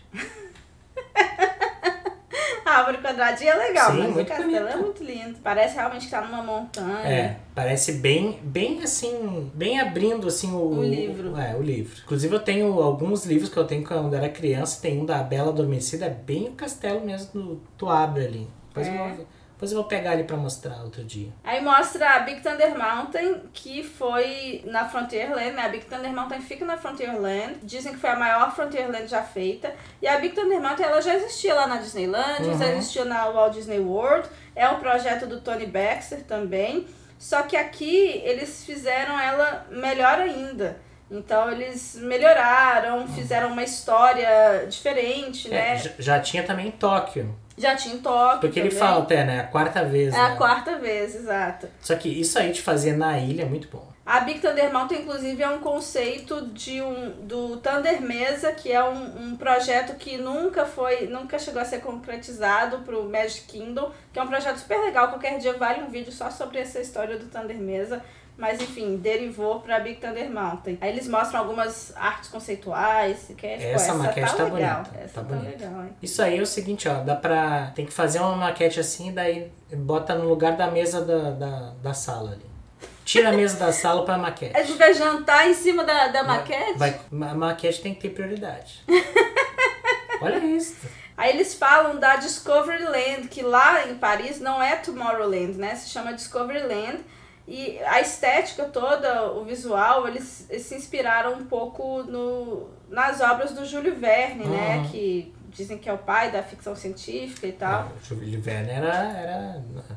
A árvore quadradinha é legal, Sim, mas muito o castelo bonito. É muito lindo. Parece realmente que tá numa montanha. É, parece bem, bem assim, bem abrindo assim o, o livro. O, é, o livro. Inclusive eu tenho alguns livros que eu tenho quando era criança, tem um da Bela Adormecida, é bem o castelo mesmo, do, tu abre ali. Depois é. eu vou, depois eu vou pegar ali pra mostrar outro dia. Aí mostra a Big Thunder Mountain, que foi na Frontierland, né? A Big Thunder Mountain fica na Frontierland. Dizem que foi a maior Frontierland já feita. E a Big Thunder Mountain, ela já existia lá na Disneyland, uhum. já existia na Walt Disney World. É um projeto do Tony Baxter também. Só que aqui eles fizeram ela melhor ainda. Então eles melhoraram, fizeram uma história diferente, né? É, já tinha também em Tóquio. Já tinha em Tóquio. Porque também. ele fala até, né? A quarta vez. É né? a quarta vez, exato. Só que isso aí de fazer na ilha é muito bom. A Big Thunder Mountain, inclusive, é um conceito de um, do Thunder Mesa, que é um, um projeto que nunca foi, nunca chegou a ser concretizado para o Magic Kingdom, que é um projeto super legal. Qualquer dia vale um vídeo só sobre essa história do Thunder Mesa. Mas enfim, derivou pra Big Thunder Mountain. Aí eles mostram algumas artes conceituais. Que é, tipo, essa, essa maquete tá, tá legal. bonita. Essa tá, tá bonita. legal, hein? Isso aí é o seguinte, ó. Dá pra. Tem que fazer uma maquete assim, daí bota no lugar da mesa da, da, da sala ali. Tira a mesa da sala pra maquete. A gente vai jantar em cima da, da maquete? Vai, a maquete tem que ter prioridade. Olha isso. Aí eles falam da Discoveryland, que lá em Paris não é Tomorrowland, né? Se chama Discoveryland. E a estética toda, o visual, eles, eles se inspiraram um pouco no, nas obras do Júlio Verne, uhum. né? Que dizem que é o pai da ficção científica e tal. É, o Júlio Verne era, era...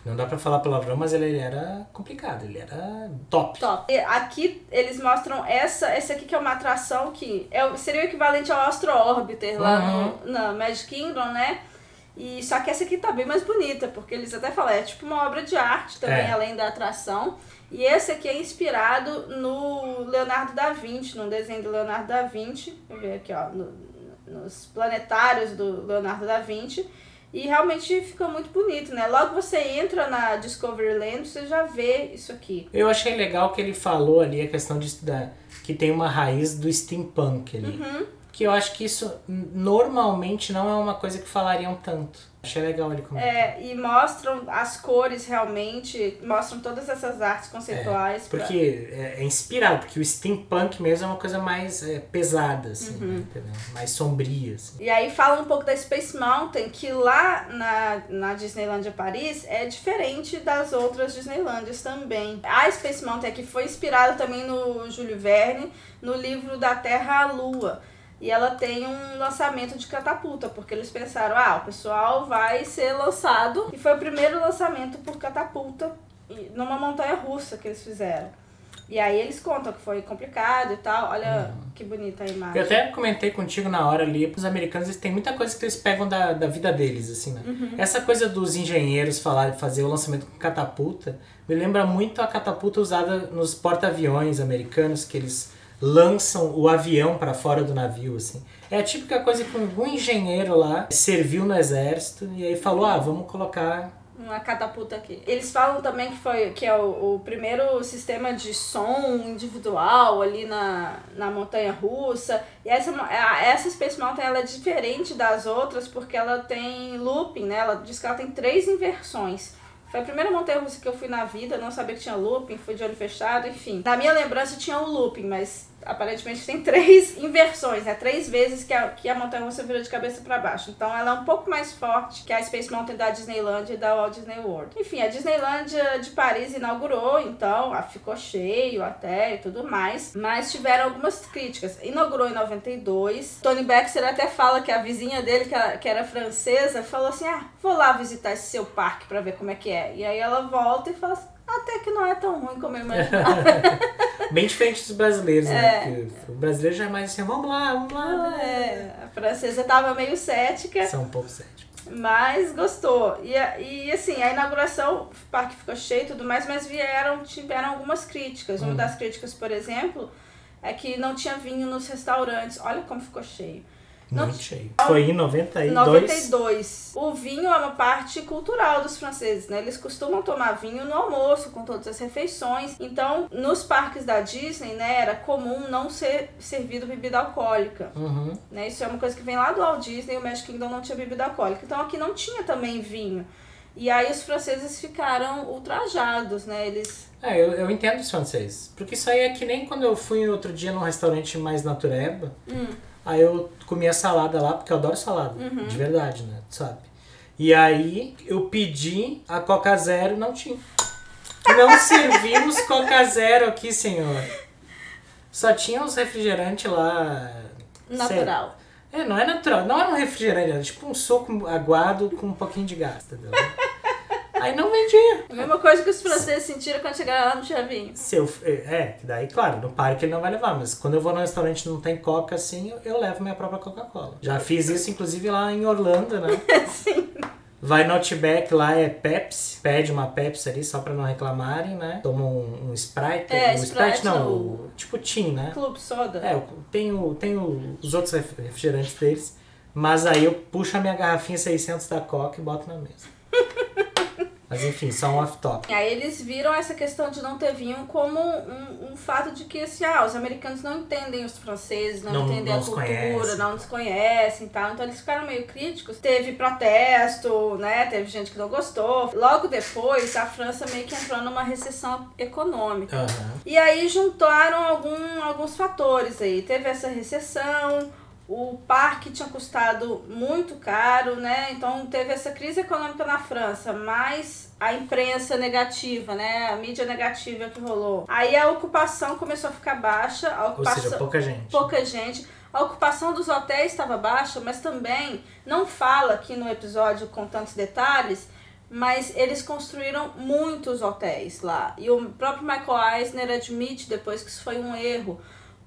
Não dá pra falar palavrão, mas ele, ele era complicado, ele era top. Top. E aqui eles mostram essa, essa aqui que é uma atração que é, seria o equivalente ao Astro Orbiter lá uhum. no, na Magic Kingdom, né? E, só que essa aqui tá bem mais bonita, porque eles até falam, é tipo uma obra de arte também, é. além da atração. E esse aqui é inspirado no Leonardo da Vinci, no desenho do Leonardo da Vinci. Vou ver aqui, ó, no, nos planetários do Leonardo da Vinci. E realmente ficou muito bonito, né? Logo você entra na Discoveryland, você já vê isso aqui. Eu achei legal que ele falou ali a questão de da, que tem uma raiz do steampunk ali. Uhum. Que eu acho que isso normalmente não é uma coisa que falariam tanto. Achei legal ele comentar. É, e mostram as cores realmente, mostram todas essas artes conceituais. É, porque pra... é, é inspirado, porque o steampunk mesmo é uma coisa mais é, pesada, assim, uhum. né, entendeu? Mais sombria, assim. E aí fala um pouco da Space Mountain, que lá na, na Disneylandia Paris é diferente das outras Disneylandias também. A Space Mountain aqui foi inspirada também no Júlio Verne, no livro Da Terra à Lua. E ela tem um lançamento de catapulta, porque eles pensaram, ah, o pessoal vai ser lançado. E foi o primeiro lançamento por catapulta numa montanha-russa que eles fizeram. E aí eles contam que foi complicado e tal. Olha uhum. que bonita a imagem. Eu até comentei contigo na hora ali, os americanos eles têm muita coisa que eles pegam da, da vida deles, assim, né? Uhum. Essa coisa dos engenheiros falar, fazer o lançamento com catapulta, me lembra muito a catapulta usada nos porta-aviões americanos, que eles... lançam o avião para fora do navio, assim. É a típica coisa que um engenheiro lá serviu no exército e aí falou, ah, vamos colocar... uma catapulta aqui. Eles falam também que, foi, que é o, o primeiro sistema de som individual ali na, na montanha-russa. E essa, essa Space Mountain ela é diferente das outras porque ela tem looping, né? Ela diz que ela tem três inversões. Foi a primeira montanha-russa que eu fui na vida, não sabia que tinha looping, fui de olho fechado, enfim. Na minha lembrança tinha um looping, mas aparentemente tem três inversões, né? Três vezes que a, que a montanha-russa vira de cabeça para baixo. Então ela é um pouco mais forte que a Space Mountain da Disneyland e da Walt Disney World. Enfim, a Disneylandia de Paris inaugurou, então ficou cheio até e tudo mais. Mas tiveram algumas críticas. Inaugurou em noventa e dois. Tony Baxter até fala que a vizinha dele, que era, que era francesa, falou assim, ah, vou lá visitar esse seu parque para ver como é que é. E aí ela volta e fala assim, até que não é tão ruim como eu imaginava. Bem diferente dos brasileiros, é. né? Porque o brasileiro já é mais assim, vamos lá, vamos lá. É, a francesa tava meio cética. São um pouco céticos. Mas gostou. E, e assim, a inauguração, o parque ficou cheio e tudo mais, mas vieram, tiveram algumas críticas. Uma hum. das críticas, por exemplo, é que não tinha vinho nos restaurantes. Olha como ficou cheio. Muito não, cheio. Foi em noventa e dois. noventa e dois. O vinho é uma parte cultural dos franceses, né? Eles costumam tomar vinho no almoço, com todas as refeições. Então, nos parques da Disney, né, era comum não ser servido bebida alcoólica. Uhum. Né? Isso é uma coisa que vem lá do Walt Disney, o Magic Kingdom não tinha bebida alcoólica. Então, aqui não tinha também vinho. E aí os franceses ficaram ultrajados, né? Eles... É, eu, eu entendo os franceses. Porque isso aí é que nem quando eu fui outro dia num restaurante mais natureba. Hum. Aí eu comia salada lá, porque eu adoro salada, uhum. de verdade, né, sabe? E aí eu pedi a Coca Zero, não tinha. Não servimos Coca Zero aqui, senhor. Só tinha os refrigerantes lá... Natural. Sério. É, não é natural, não era um refrigerante, era tipo um suco aguado com um pouquinho de gás, entendeu? Aí não vendia. A mesma coisa que os franceses sentiram quando chegaram lá no Chavinho. Se eu, é, daí, claro, no parque ele não vai levar, mas quando eu vou num restaurante e não tem Coca assim, eu, eu levo minha própria Coca-Cola. Já fiz isso, inclusive, lá em Orlando, né? Sim. Vai no Outback, lá é Pepsi, pede uma Pepsi ali só pra não reclamarem, né? Toma um, um Sprite, é, um Sprite, Sprite não, o... tipo Tim, né? Clube Soda. É, tem, o, tem o, os outros refrigerantes deles, mas aí eu puxo a minha garrafinha seiscentos da Coca e boto na mesa. Mas enfim, só um off-top. Aí eles viram essa questão de não ter vinho como um, um fato de que assim, ah, os americanos não entendem os franceses, não, não entendem não a cultura, conhece. não nos conhecem e tal. Então eles ficaram meio críticos. Teve protesto, né? Teve gente que não gostou. Logo depois, a França meio que entrou numa recessão econômica. Uhum. E aí juntaram algum, alguns fatores aí. Teve essa recessão... O parque tinha custado muito caro, né? Então teve essa crise econômica na França, mais a imprensa negativa, né? A mídia negativa que rolou. Aí a ocupação começou a ficar baixa. A ocupação, Ou seja, pouca gente. Pouca gente. A ocupação dos hotéis estava baixa, mas também não fala aqui no episódio com tantos detalhes, mas eles construíram muitos hotéis lá. E o próprio Michael Eisner admite depois que isso foi um erro,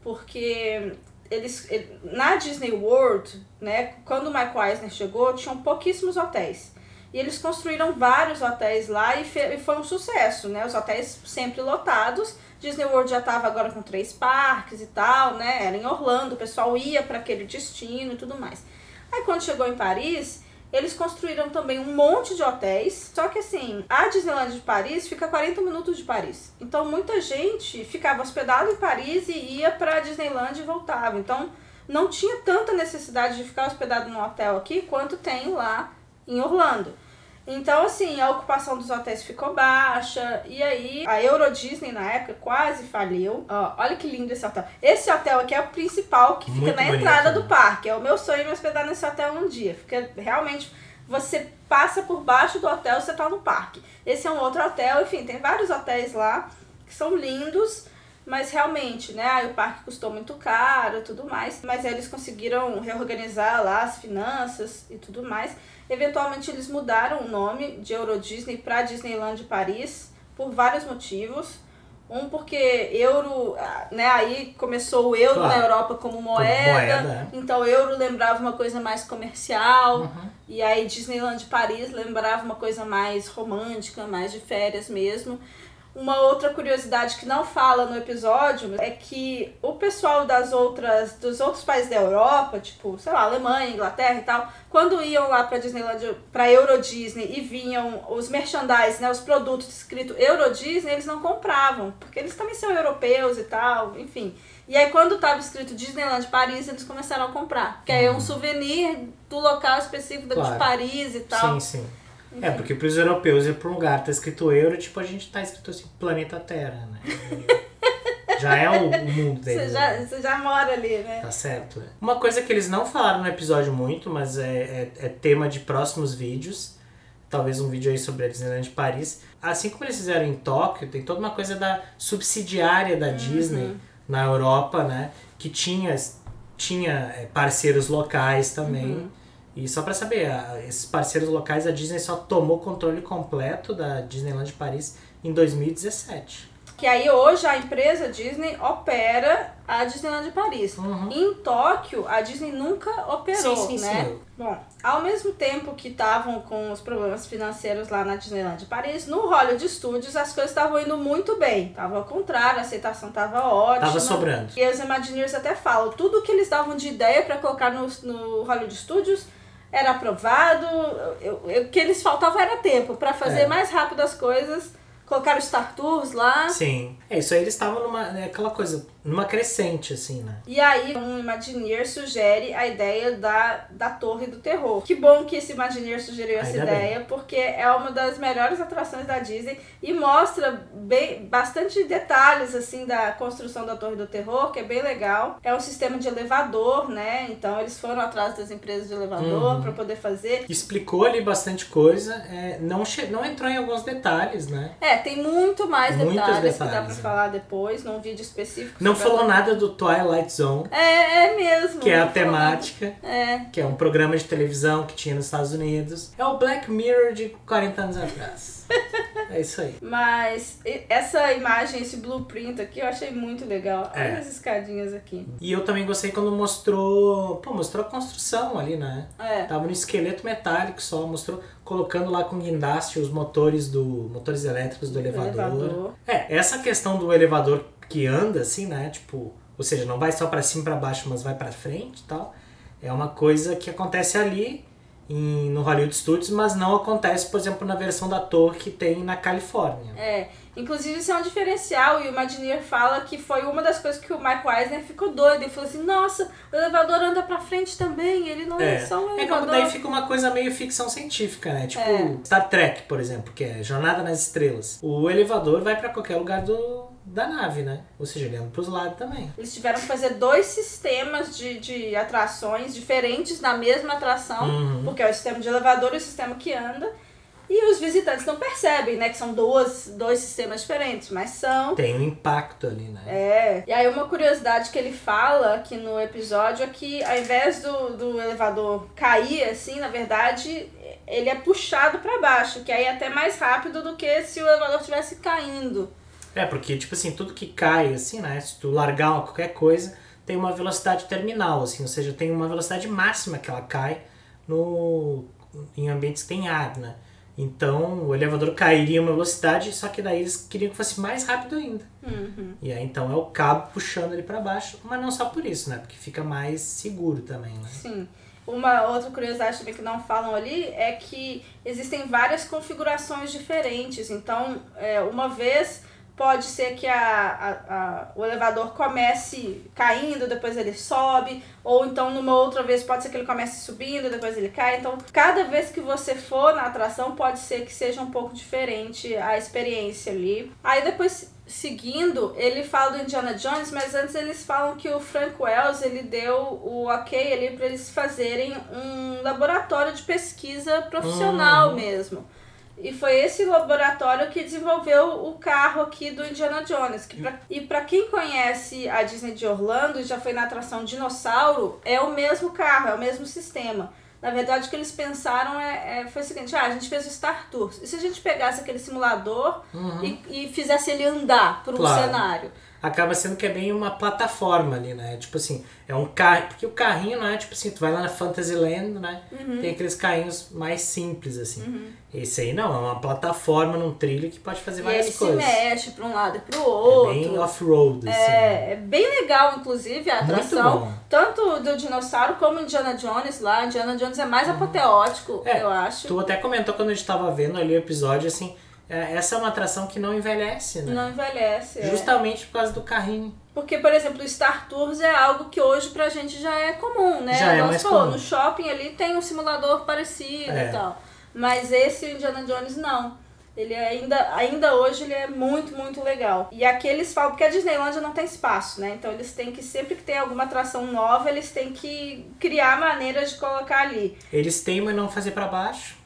porque eles, na Disney World, né, quando o Michael Eisner chegou, tinham pouquíssimos hotéis. E eles construíram vários hotéis lá e, fe, e foi um sucesso, né? Os hotéis sempre lotados. Disney World já estava agora com três parques e tal, né? Era em Orlando, o pessoal ia para aquele destino e tudo mais. Aí quando chegou em Paris, eles construíram também um monte de hotéis. Só que assim, a Disneyland de Paris fica a quarenta minutos de Paris. Então muita gente ficava hospedado em Paris e ia para a Disneyland e voltava. Então não tinha tanta necessidade de ficar hospedado num hotel aqui quanto tem lá em Orlando. Então, assim, a ocupação dos hotéis ficou baixa. E aí, a Euro Disney, na época, quase faliu. Ó, olha que lindo esse hotel. Esse hotel aqui é o principal, que fica Muito na bonito, entrada né? do parque. É o meu sonho me hospedar nesse hotel um dia. Fica realmente... Você passa por baixo do hotel e você tá no parque. Esse é um outro hotel. Enfim, tem vários hotéis lá que são lindos. Mas realmente, né, aí o parque custou muito caro e tudo mais, mas aí eles conseguiram reorganizar lá as finanças e tudo mais. Eventualmente eles mudaram o nome de Euro Disney para Disneyland Paris por vários motivos. Um porque euro, né, aí começou o euro, claro, na Europa como moeda, como moeda, então euro lembrava uma coisa mais comercial, uhum. E aí Disneyland Paris lembrava uma coisa mais romântica, mais de férias mesmo. Uma outra curiosidade que não fala no episódio é que o pessoal das outras, dos outros países da Europa, tipo, sei lá, Alemanha, Inglaterra e tal, quando iam lá pra Disneyland, pra Euro Disney e vinham os merchandise, né, os produtos escrito Euro Disney, eles não compravam, porque eles também são europeus e tal, enfim. E aí quando tava escrito Disneyland Paris, eles começaram a comprar, porque aí é um souvenir do local específico, claro, de Paris e tal. Sim, sim. Enfim. É, porque pros europeus ir pra um lugar tá escrito euro, tipo, a gente tá escrito assim, planeta Terra, né? Já é o, o mundo deles. Você já, né? você já mora ali, né? Tá certo. Uma coisa que eles não falaram no episódio muito, mas é, é, é tema de próximos vídeos, talvez um vídeo aí sobre a Disneyland Paris. Assim como eles fizeram em Tóquio, tem toda uma coisa da subsidiária da Disney, uhum, na Europa, né? Que tinha, tinha parceiros locais também. Uhum. E só pra saber, esses parceiros locais, a Disney só tomou controle completo da Disneyland Paris em dois mil e dezessete. Que aí hoje a empresa Disney opera a Disneyland Paris. Uhum. Em Tóquio, a Disney nunca operou, sim, sim, né? Sim. Bom, ao mesmo tempo que estavam com os problemas financeiros lá na Disneyland Paris, no Hollywood Studios as coisas estavam indo muito bem. Tava ao contrário, a aceitação estava ótima. Tava sobrando. E os Imagineers até falam, tudo que eles davam de ideia para colocar no, no Hollywood Studios era aprovado. O que eles faltava era tempo para fazer é. mais rápido as coisas. Colocaram Star Tours lá. Sim. É, isso aí eles estavam numa, né, aquela coisa, numa crescente, assim, né? E aí, um Imagineer sugere a ideia da, da Torre do Terror. Que bom que esse Imagineer sugeriu essa Ainda ideia, bem. Porque é uma das melhores atrações da Disney e mostra bem, bastante detalhes, assim, da construção da Torre do Terror, que é bem legal. É um sistema de elevador, né? Então, eles foram atrás das empresas de elevador uhum. para poder fazer. Explicou ali bastante coisa, é, não, che- não entrou em alguns detalhes, né? É, tem muito mais detalhes, detalhes que dá pra né? falar depois, num vídeo específico. Não falou nada do Twilight Zone. É, é mesmo. Que é a temática. É. Que é um programa de televisão que tinha nos Estados Unidos. É o Black Mirror de quarenta anos atrás. É isso aí. Mas essa imagem, esse blueprint aqui, eu achei muito legal. Olha é. as escadinhas aqui. E eu também gostei quando mostrou... Pô, mostrou a construção ali, né? É. Tava no esqueleto metálico só, mostrou... Colocando lá com guindaste os motores do motores elétricos do elevador. elevador. É, essa questão do elevador que anda assim, né? Tipo, ou seja, não vai só pra cima e pra baixo, mas vai pra frente e tal. É uma coisa que acontece ali em, no Hollywood Studios, mas não acontece, por exemplo, na versão da torre que tem na Califórnia. É, inclusive isso é um diferencial e o Imagineer fala que foi uma das coisas que o Michael Eisner ficou doido. Ele falou assim, nossa, o elevador anda pra frente também, ele não é, é só um elevador. É, daí fica uma coisa meio ficção científica, né? Tipo é. Star Trek, por exemplo, que é Jornada nas Estrelas. O elevador vai pra qualquer lugar do... da nave, né? Ou seja, ele anda pros lados também. Eles tiveram que fazer dois sistemas de, de atrações diferentes na mesma atração, uhum. porque é o sistema de elevador e o sistema que anda. E os visitantes não percebem, né? Que são duas, dois sistemas diferentes, mas são. Tem um impacto ali, né? É. E aí uma curiosidade que ele fala aqui no episódio é que ao invés do, do elevador cair, assim, na verdade, ele é puxado pra baixo, que aí é até mais rápido do que se o elevador estivesse caindo. É, porque, tipo assim, tudo que cai, assim, né? Se tu largar qualquer coisa, tem uma velocidade terminal, assim, ou seja, tem uma velocidade máxima que ela cai no, em ambientes que tem ar, né? Então, o elevador cairia em uma velocidade, só que daí eles queriam que fosse mais rápido ainda. Uhum. E aí, então, é o cabo puxando ele pra baixo, mas não só por isso, né? Porque fica mais seguro também, né? Sim. Uma outra curiosidade também que não falam ali é que existem várias configurações diferentes. Então, é, uma vez pode ser que a, a, a, o elevador comece caindo, depois ele sobe, ou então numa outra vez pode ser que ele comece subindo, depois ele cai. Então, cada vez que você for na atração, pode ser que seja um pouco diferente a experiência ali. Aí depois, seguindo, ele fala do Indiana Jones, mas antes eles falam que o Frank Wells, ele deu o ok ali para eles fazerem um laboratório de pesquisa profissional uhum. mesmo. E foi esse laboratório que desenvolveu o carro aqui do Indiana Jones. Que pra, e para quem conhece a Disney de Orlando e já foi na atração Dinossauro, é o mesmo carro, é o mesmo sistema. Na verdade, o que eles pensaram é, é, foi o seguinte, ah, a gente fez o Star Tours. E se a gente pegasse aquele simulador uhum. e, e fizesse ele andar por um claro. cenário? Acaba sendo que é bem uma plataforma ali, né? Tipo assim, é um carro... Porque o carrinho, não é tipo assim, tu vai lá na Fantasyland, né? Uhum. Tem aqueles carrinhos mais simples, assim. Uhum. Esse aí não, é uma plataforma num trilho que pode fazer e várias ele coisas. ele se mexe pra um lado e pro outro. É bem off-road, assim. É, é bem legal, inclusive, a atração. Muito bom. Tanto do dinossauro como Indiana Jones lá. Indiana Jones é mais uhum. apoteótico, é, eu acho. Tu até comentou quando a gente tava vendo ali o episódio, assim... Essa é uma atração que não envelhece, né? Não envelhece, justamente é. por causa do carrinho. Porque, por exemplo, o Star Tours é algo que hoje pra gente já é comum, né? Já é mais comum. No shopping ali tem um simulador parecido é. e tal. Mas esse Indiana Jones não. Ele ainda, ainda hoje ele é muito, muito legal. E aqui eles falam, porque a Disneylândia não tem espaço, né? Então eles têm que, sempre que tem alguma atração nova, eles têm que criar maneiras de colocar ali. Eles teimam em não fazer pra baixo.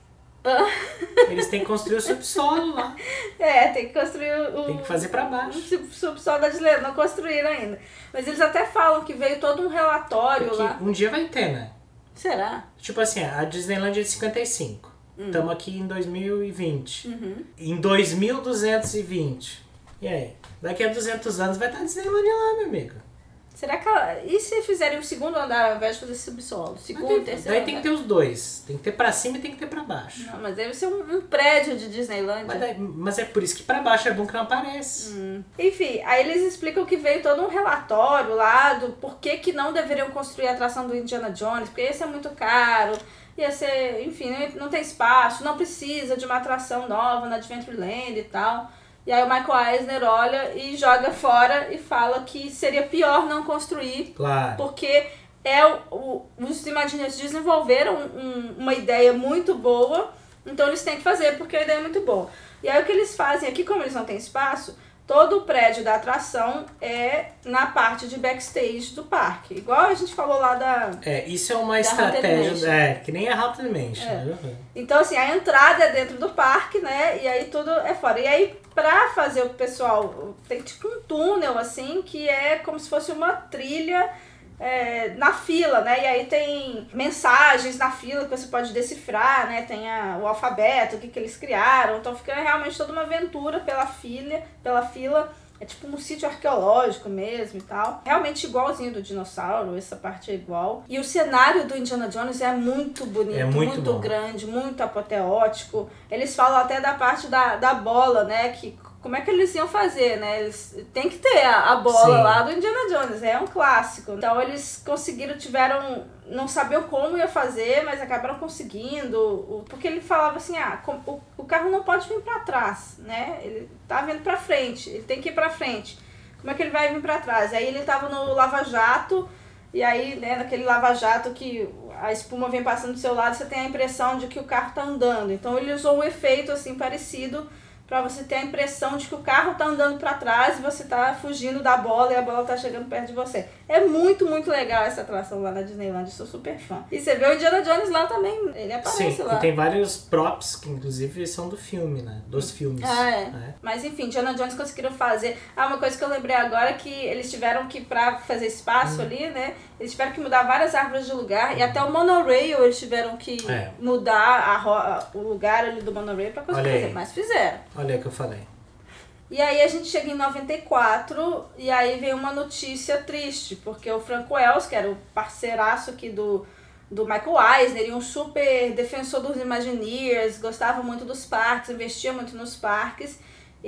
Eles têm que construir o subsolo lá. É, tem que construir o... Tem que fazer pra baixo. O subsolo da Disneyland, não construíram ainda. Mas eles até falam que veio todo um relatório porque lá. Um dia vai ter, né? Será? Tipo assim, a Disneyland é de cinquenta e cinco. Estamos hum. aqui em dois mil e vinte. Uhum. Em dois mil duzentos e vinte. E aí? Daqui a duzentos anos vai estar a Disneyland lá, meu amigo. Será que ela... E se fizerem o segundo andar ao invés de fazer subsolo? Segundo e terceiro Daí andar? tem que ter os dois. Tem que ter pra cima e tem que ter pra baixo. Não, mas deve ser um, um prédio de Disneyland. Mas, daí, mas é por isso que pra baixo é bom que não aparece. Hum. Enfim, aí eles explicam que veio todo um relatório lá do porquê que não deveriam construir a atração do Indiana Jones, porque ia ser muito caro, ia ser... Enfim, não tem espaço, não precisa de uma atração nova na Adventureland e tal. E aí o Michael Eisner olha e joga fora e fala que seria pior não construir. Claro. Porque é o, o, os Imagineers desenvolveram um, uma ideia muito boa, então eles têm que fazer porque a ideia é muito boa. E aí o que eles fazem aqui, como eles não têm espaço, todo o prédio da atração é na parte de backstage do parque. Igual a gente falou lá da... É, isso é uma estratégia, é, que nem a Haunted Mansion. É. Né? Então assim, a entrada é dentro do parque, né, e aí tudo é fora. E aí pra fazer o pessoal, tem tipo um túnel assim, que é como se fosse uma trilha é, na fila, né, e aí tem mensagens na fila que você pode decifrar, né, tem a, o alfabeto, o que que eles criaram, então fica realmente toda uma aventura pela fila, pela fila. É tipo um sítio arqueológico mesmo e tal. Realmente igualzinho do dinossauro, essa parte é igual. E o cenário do Indiana Jones é muito bonito, é muito, muito grande, muito apoteótico. Eles falam até da parte da, da bola, né? Que, como é que eles iam fazer, né? Eles tem que ter a, a bola Sim. lá do Indiana Jones, é um clássico. Então eles conseguiram, tiveram... Não sabiam como ia fazer, mas acabaram conseguindo. Porque ele falava assim, ah, o, o carro não pode vir pra trás, né? Ele tá vindo pra frente, ele tem que ir pra frente. Como é que ele vai vir pra trás? Aí ele tava no lava-jato, e aí, né, naquele lava-jato que a espuma vem passando do seu lado, você tem a impressão de que o carro tá andando. Então ele usou um efeito, assim, parecido pra você ter a impressão de que o carro tá andando pra trás e você tá fugindo da bola e a bola tá chegando perto de você. É muito, muito legal essa atração lá na Disneyland, eu sou super fã. E você vê o Indiana Jones lá também, ele aparece Sim, lá. E tem vários props que inclusive são do filme, né? Dos filmes. Ah, é. é. Mas enfim, Indiana Jones conseguiram fazer... Ah, uma coisa que eu lembrei agora é que eles tiveram que, pra fazer espaço hum. ali, né? Eles tiveram que mudar várias árvores de lugar hum. e até o monorail eles tiveram que é. mudar a ro... o lugar ali do monorail pra conseguir fazer. Mas fizeram. Olha aí o que eu falei. E aí a gente chega em noventa e quatro e aí vem uma notícia triste, porque o Frank Wells, que era o parceiraço aqui do, do Michael Eisner e um super defensor dos Imagineers, gostava muito dos parques, investia muito nos parques,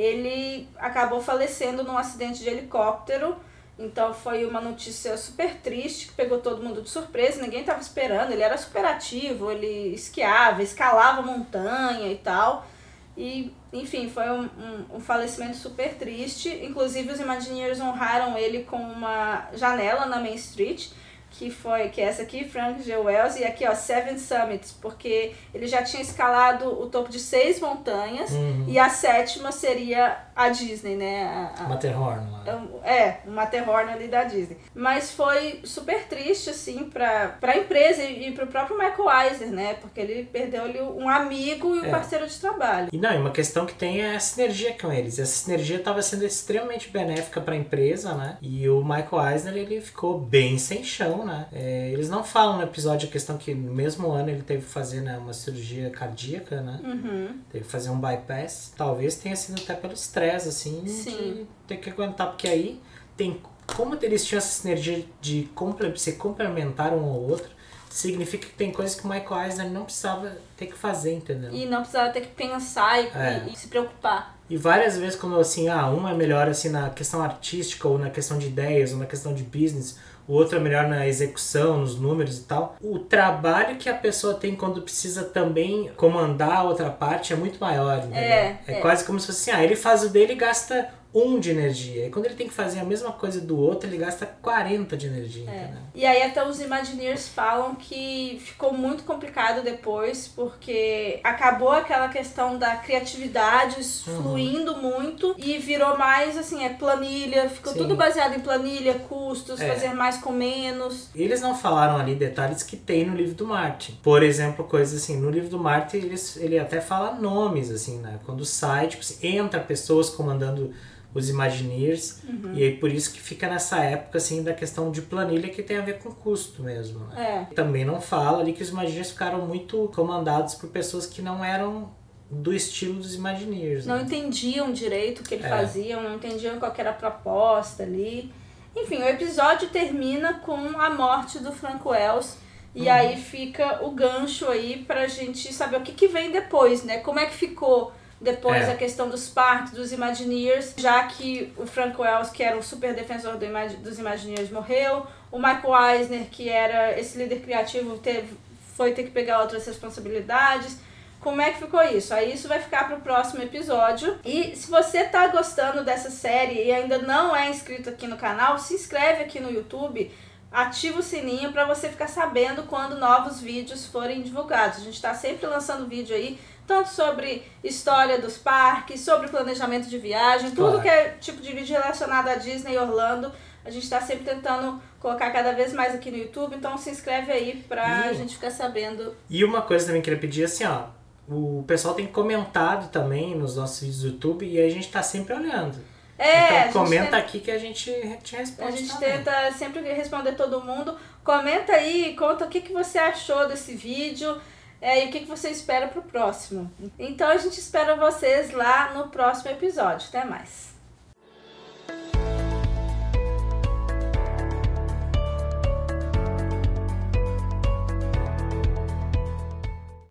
ele acabou falecendo num acidente de helicóptero. Então foi uma notícia super triste, que pegou todo mundo de surpresa, ninguém estava esperando. Ele era super ativo, ele esquiava, escalava montanha e tal. E, enfim, foi um, um, um falecimento super triste. Inclusive os Imagineers honraram ele com uma janela na Main Street, que foi que é essa aqui, Frank G. Wells, e aqui ó, Seven Summits, porque ele já tinha escalado o topo de seis montanhas, uhum. e a sétima seria a Disney, né? A, a, Matterhorn lá. É, o Matterhorn ali da Disney. Mas foi super triste, assim, pra, pra empresa e, e pro próprio Michael Eisner, né? Porque ele perdeu ali um amigo e um é. parceiro de trabalho. E não, e uma questão que tem é a sinergia com eles. Essa sinergia estava sendo extremamente benéfica pra empresa, né? E o Michael Eisner, ele ficou bem sem chão, né? É, eles não falam no episódio a questão que no mesmo ano ele teve que fazer, né, uma cirurgia cardíaca, né? Uhum. Teve que fazer um bypass. Talvez tenha sido até pelo estresse, assim, Sim. de ter que aguentar, porque aí tem como eles tinham essa sinergia de se complementar um ao outro, significa que tem coisas que o Michael Eisner não precisava ter que fazer, entendeu? E não precisava ter que pensar e, é. e, e se preocupar. E várias vezes quando assim, ah, um é melhor assim na questão artística ou na questão de ideias ou na questão de business, o outro é melhor na execução, nos números e tal. O trabalho que a pessoa tem quando precisa também comandar a outra parte é muito maior, entendeu? É, é, é. quase como se fosse assim, ah, ele faz o dele e gasta um de energia. E quando ele tem que fazer a mesma coisa do outro, ele gasta quarenta de energia, é. entendeu? E aí até os Imagineers falam que ficou muito complicado depois, porque acabou aquela questão da criatividade uhum. fluindo muito e virou mais, assim, é planilha, ficou Sim. tudo baseado em planilha, custos, é. fazer mais com menos. Eles não falaram ali detalhes que tem no livro do Martin. Por exemplo, coisas assim, no livro do Martin eles, ele até fala nomes, assim, né? Quando sai, tipo, entra pessoas comandando os Imagineers, uhum. e aí por isso que fica nessa época, assim, da questão de planilha que tem a ver com custo mesmo, né? É. Também não fala ali que os Imagineers ficaram muito comandados por pessoas que não eram do estilo dos Imagineers. Não né? entendiam direito o que ele é. fazia, não entendiam qual que era a proposta ali. Enfim, o episódio termina com a morte do Frank Wells, e uhum. aí fica o gancho aí pra gente saber o que, que vem depois, né? Como é que ficou depois é. a questão dos parques, dos Imagineers, já que o Frank Wells, que era um super defensor do Imag- dos Imagineers, morreu, o Michael Eisner, que era esse líder criativo, teve, foi ter que pegar outras responsabilidades. Como é que ficou isso? Aí isso vai ficar pro próximo episódio. E se você tá gostando dessa série e ainda não é inscrito aqui no canal, se inscreve aqui no YouTube, ativa o sininho para você ficar sabendo quando novos vídeos forem divulgados. A gente tá sempre lançando vídeo aí, tanto sobre história dos parques, sobre planejamento de viagem, tudo claro. que é tipo de vídeo relacionado a Disney e Orlando. A gente tá sempre tentando colocar cada vez mais aqui no YouTube, então se inscreve aí pra e... gente ficar sabendo. E uma coisa também que eu queria pedir, assim, ó, o pessoal tem comentado também nos nossos vídeos do YouTube e a gente tá sempre olhando. É, então comenta tenta, aqui que a gente te responde. A gente também. tenta sempre responder todo mundo. Comenta aí, conta o que, que você achou desse vídeo é, e o que, que você espera pro próximo. Então a gente espera vocês lá no próximo episódio. Até mais.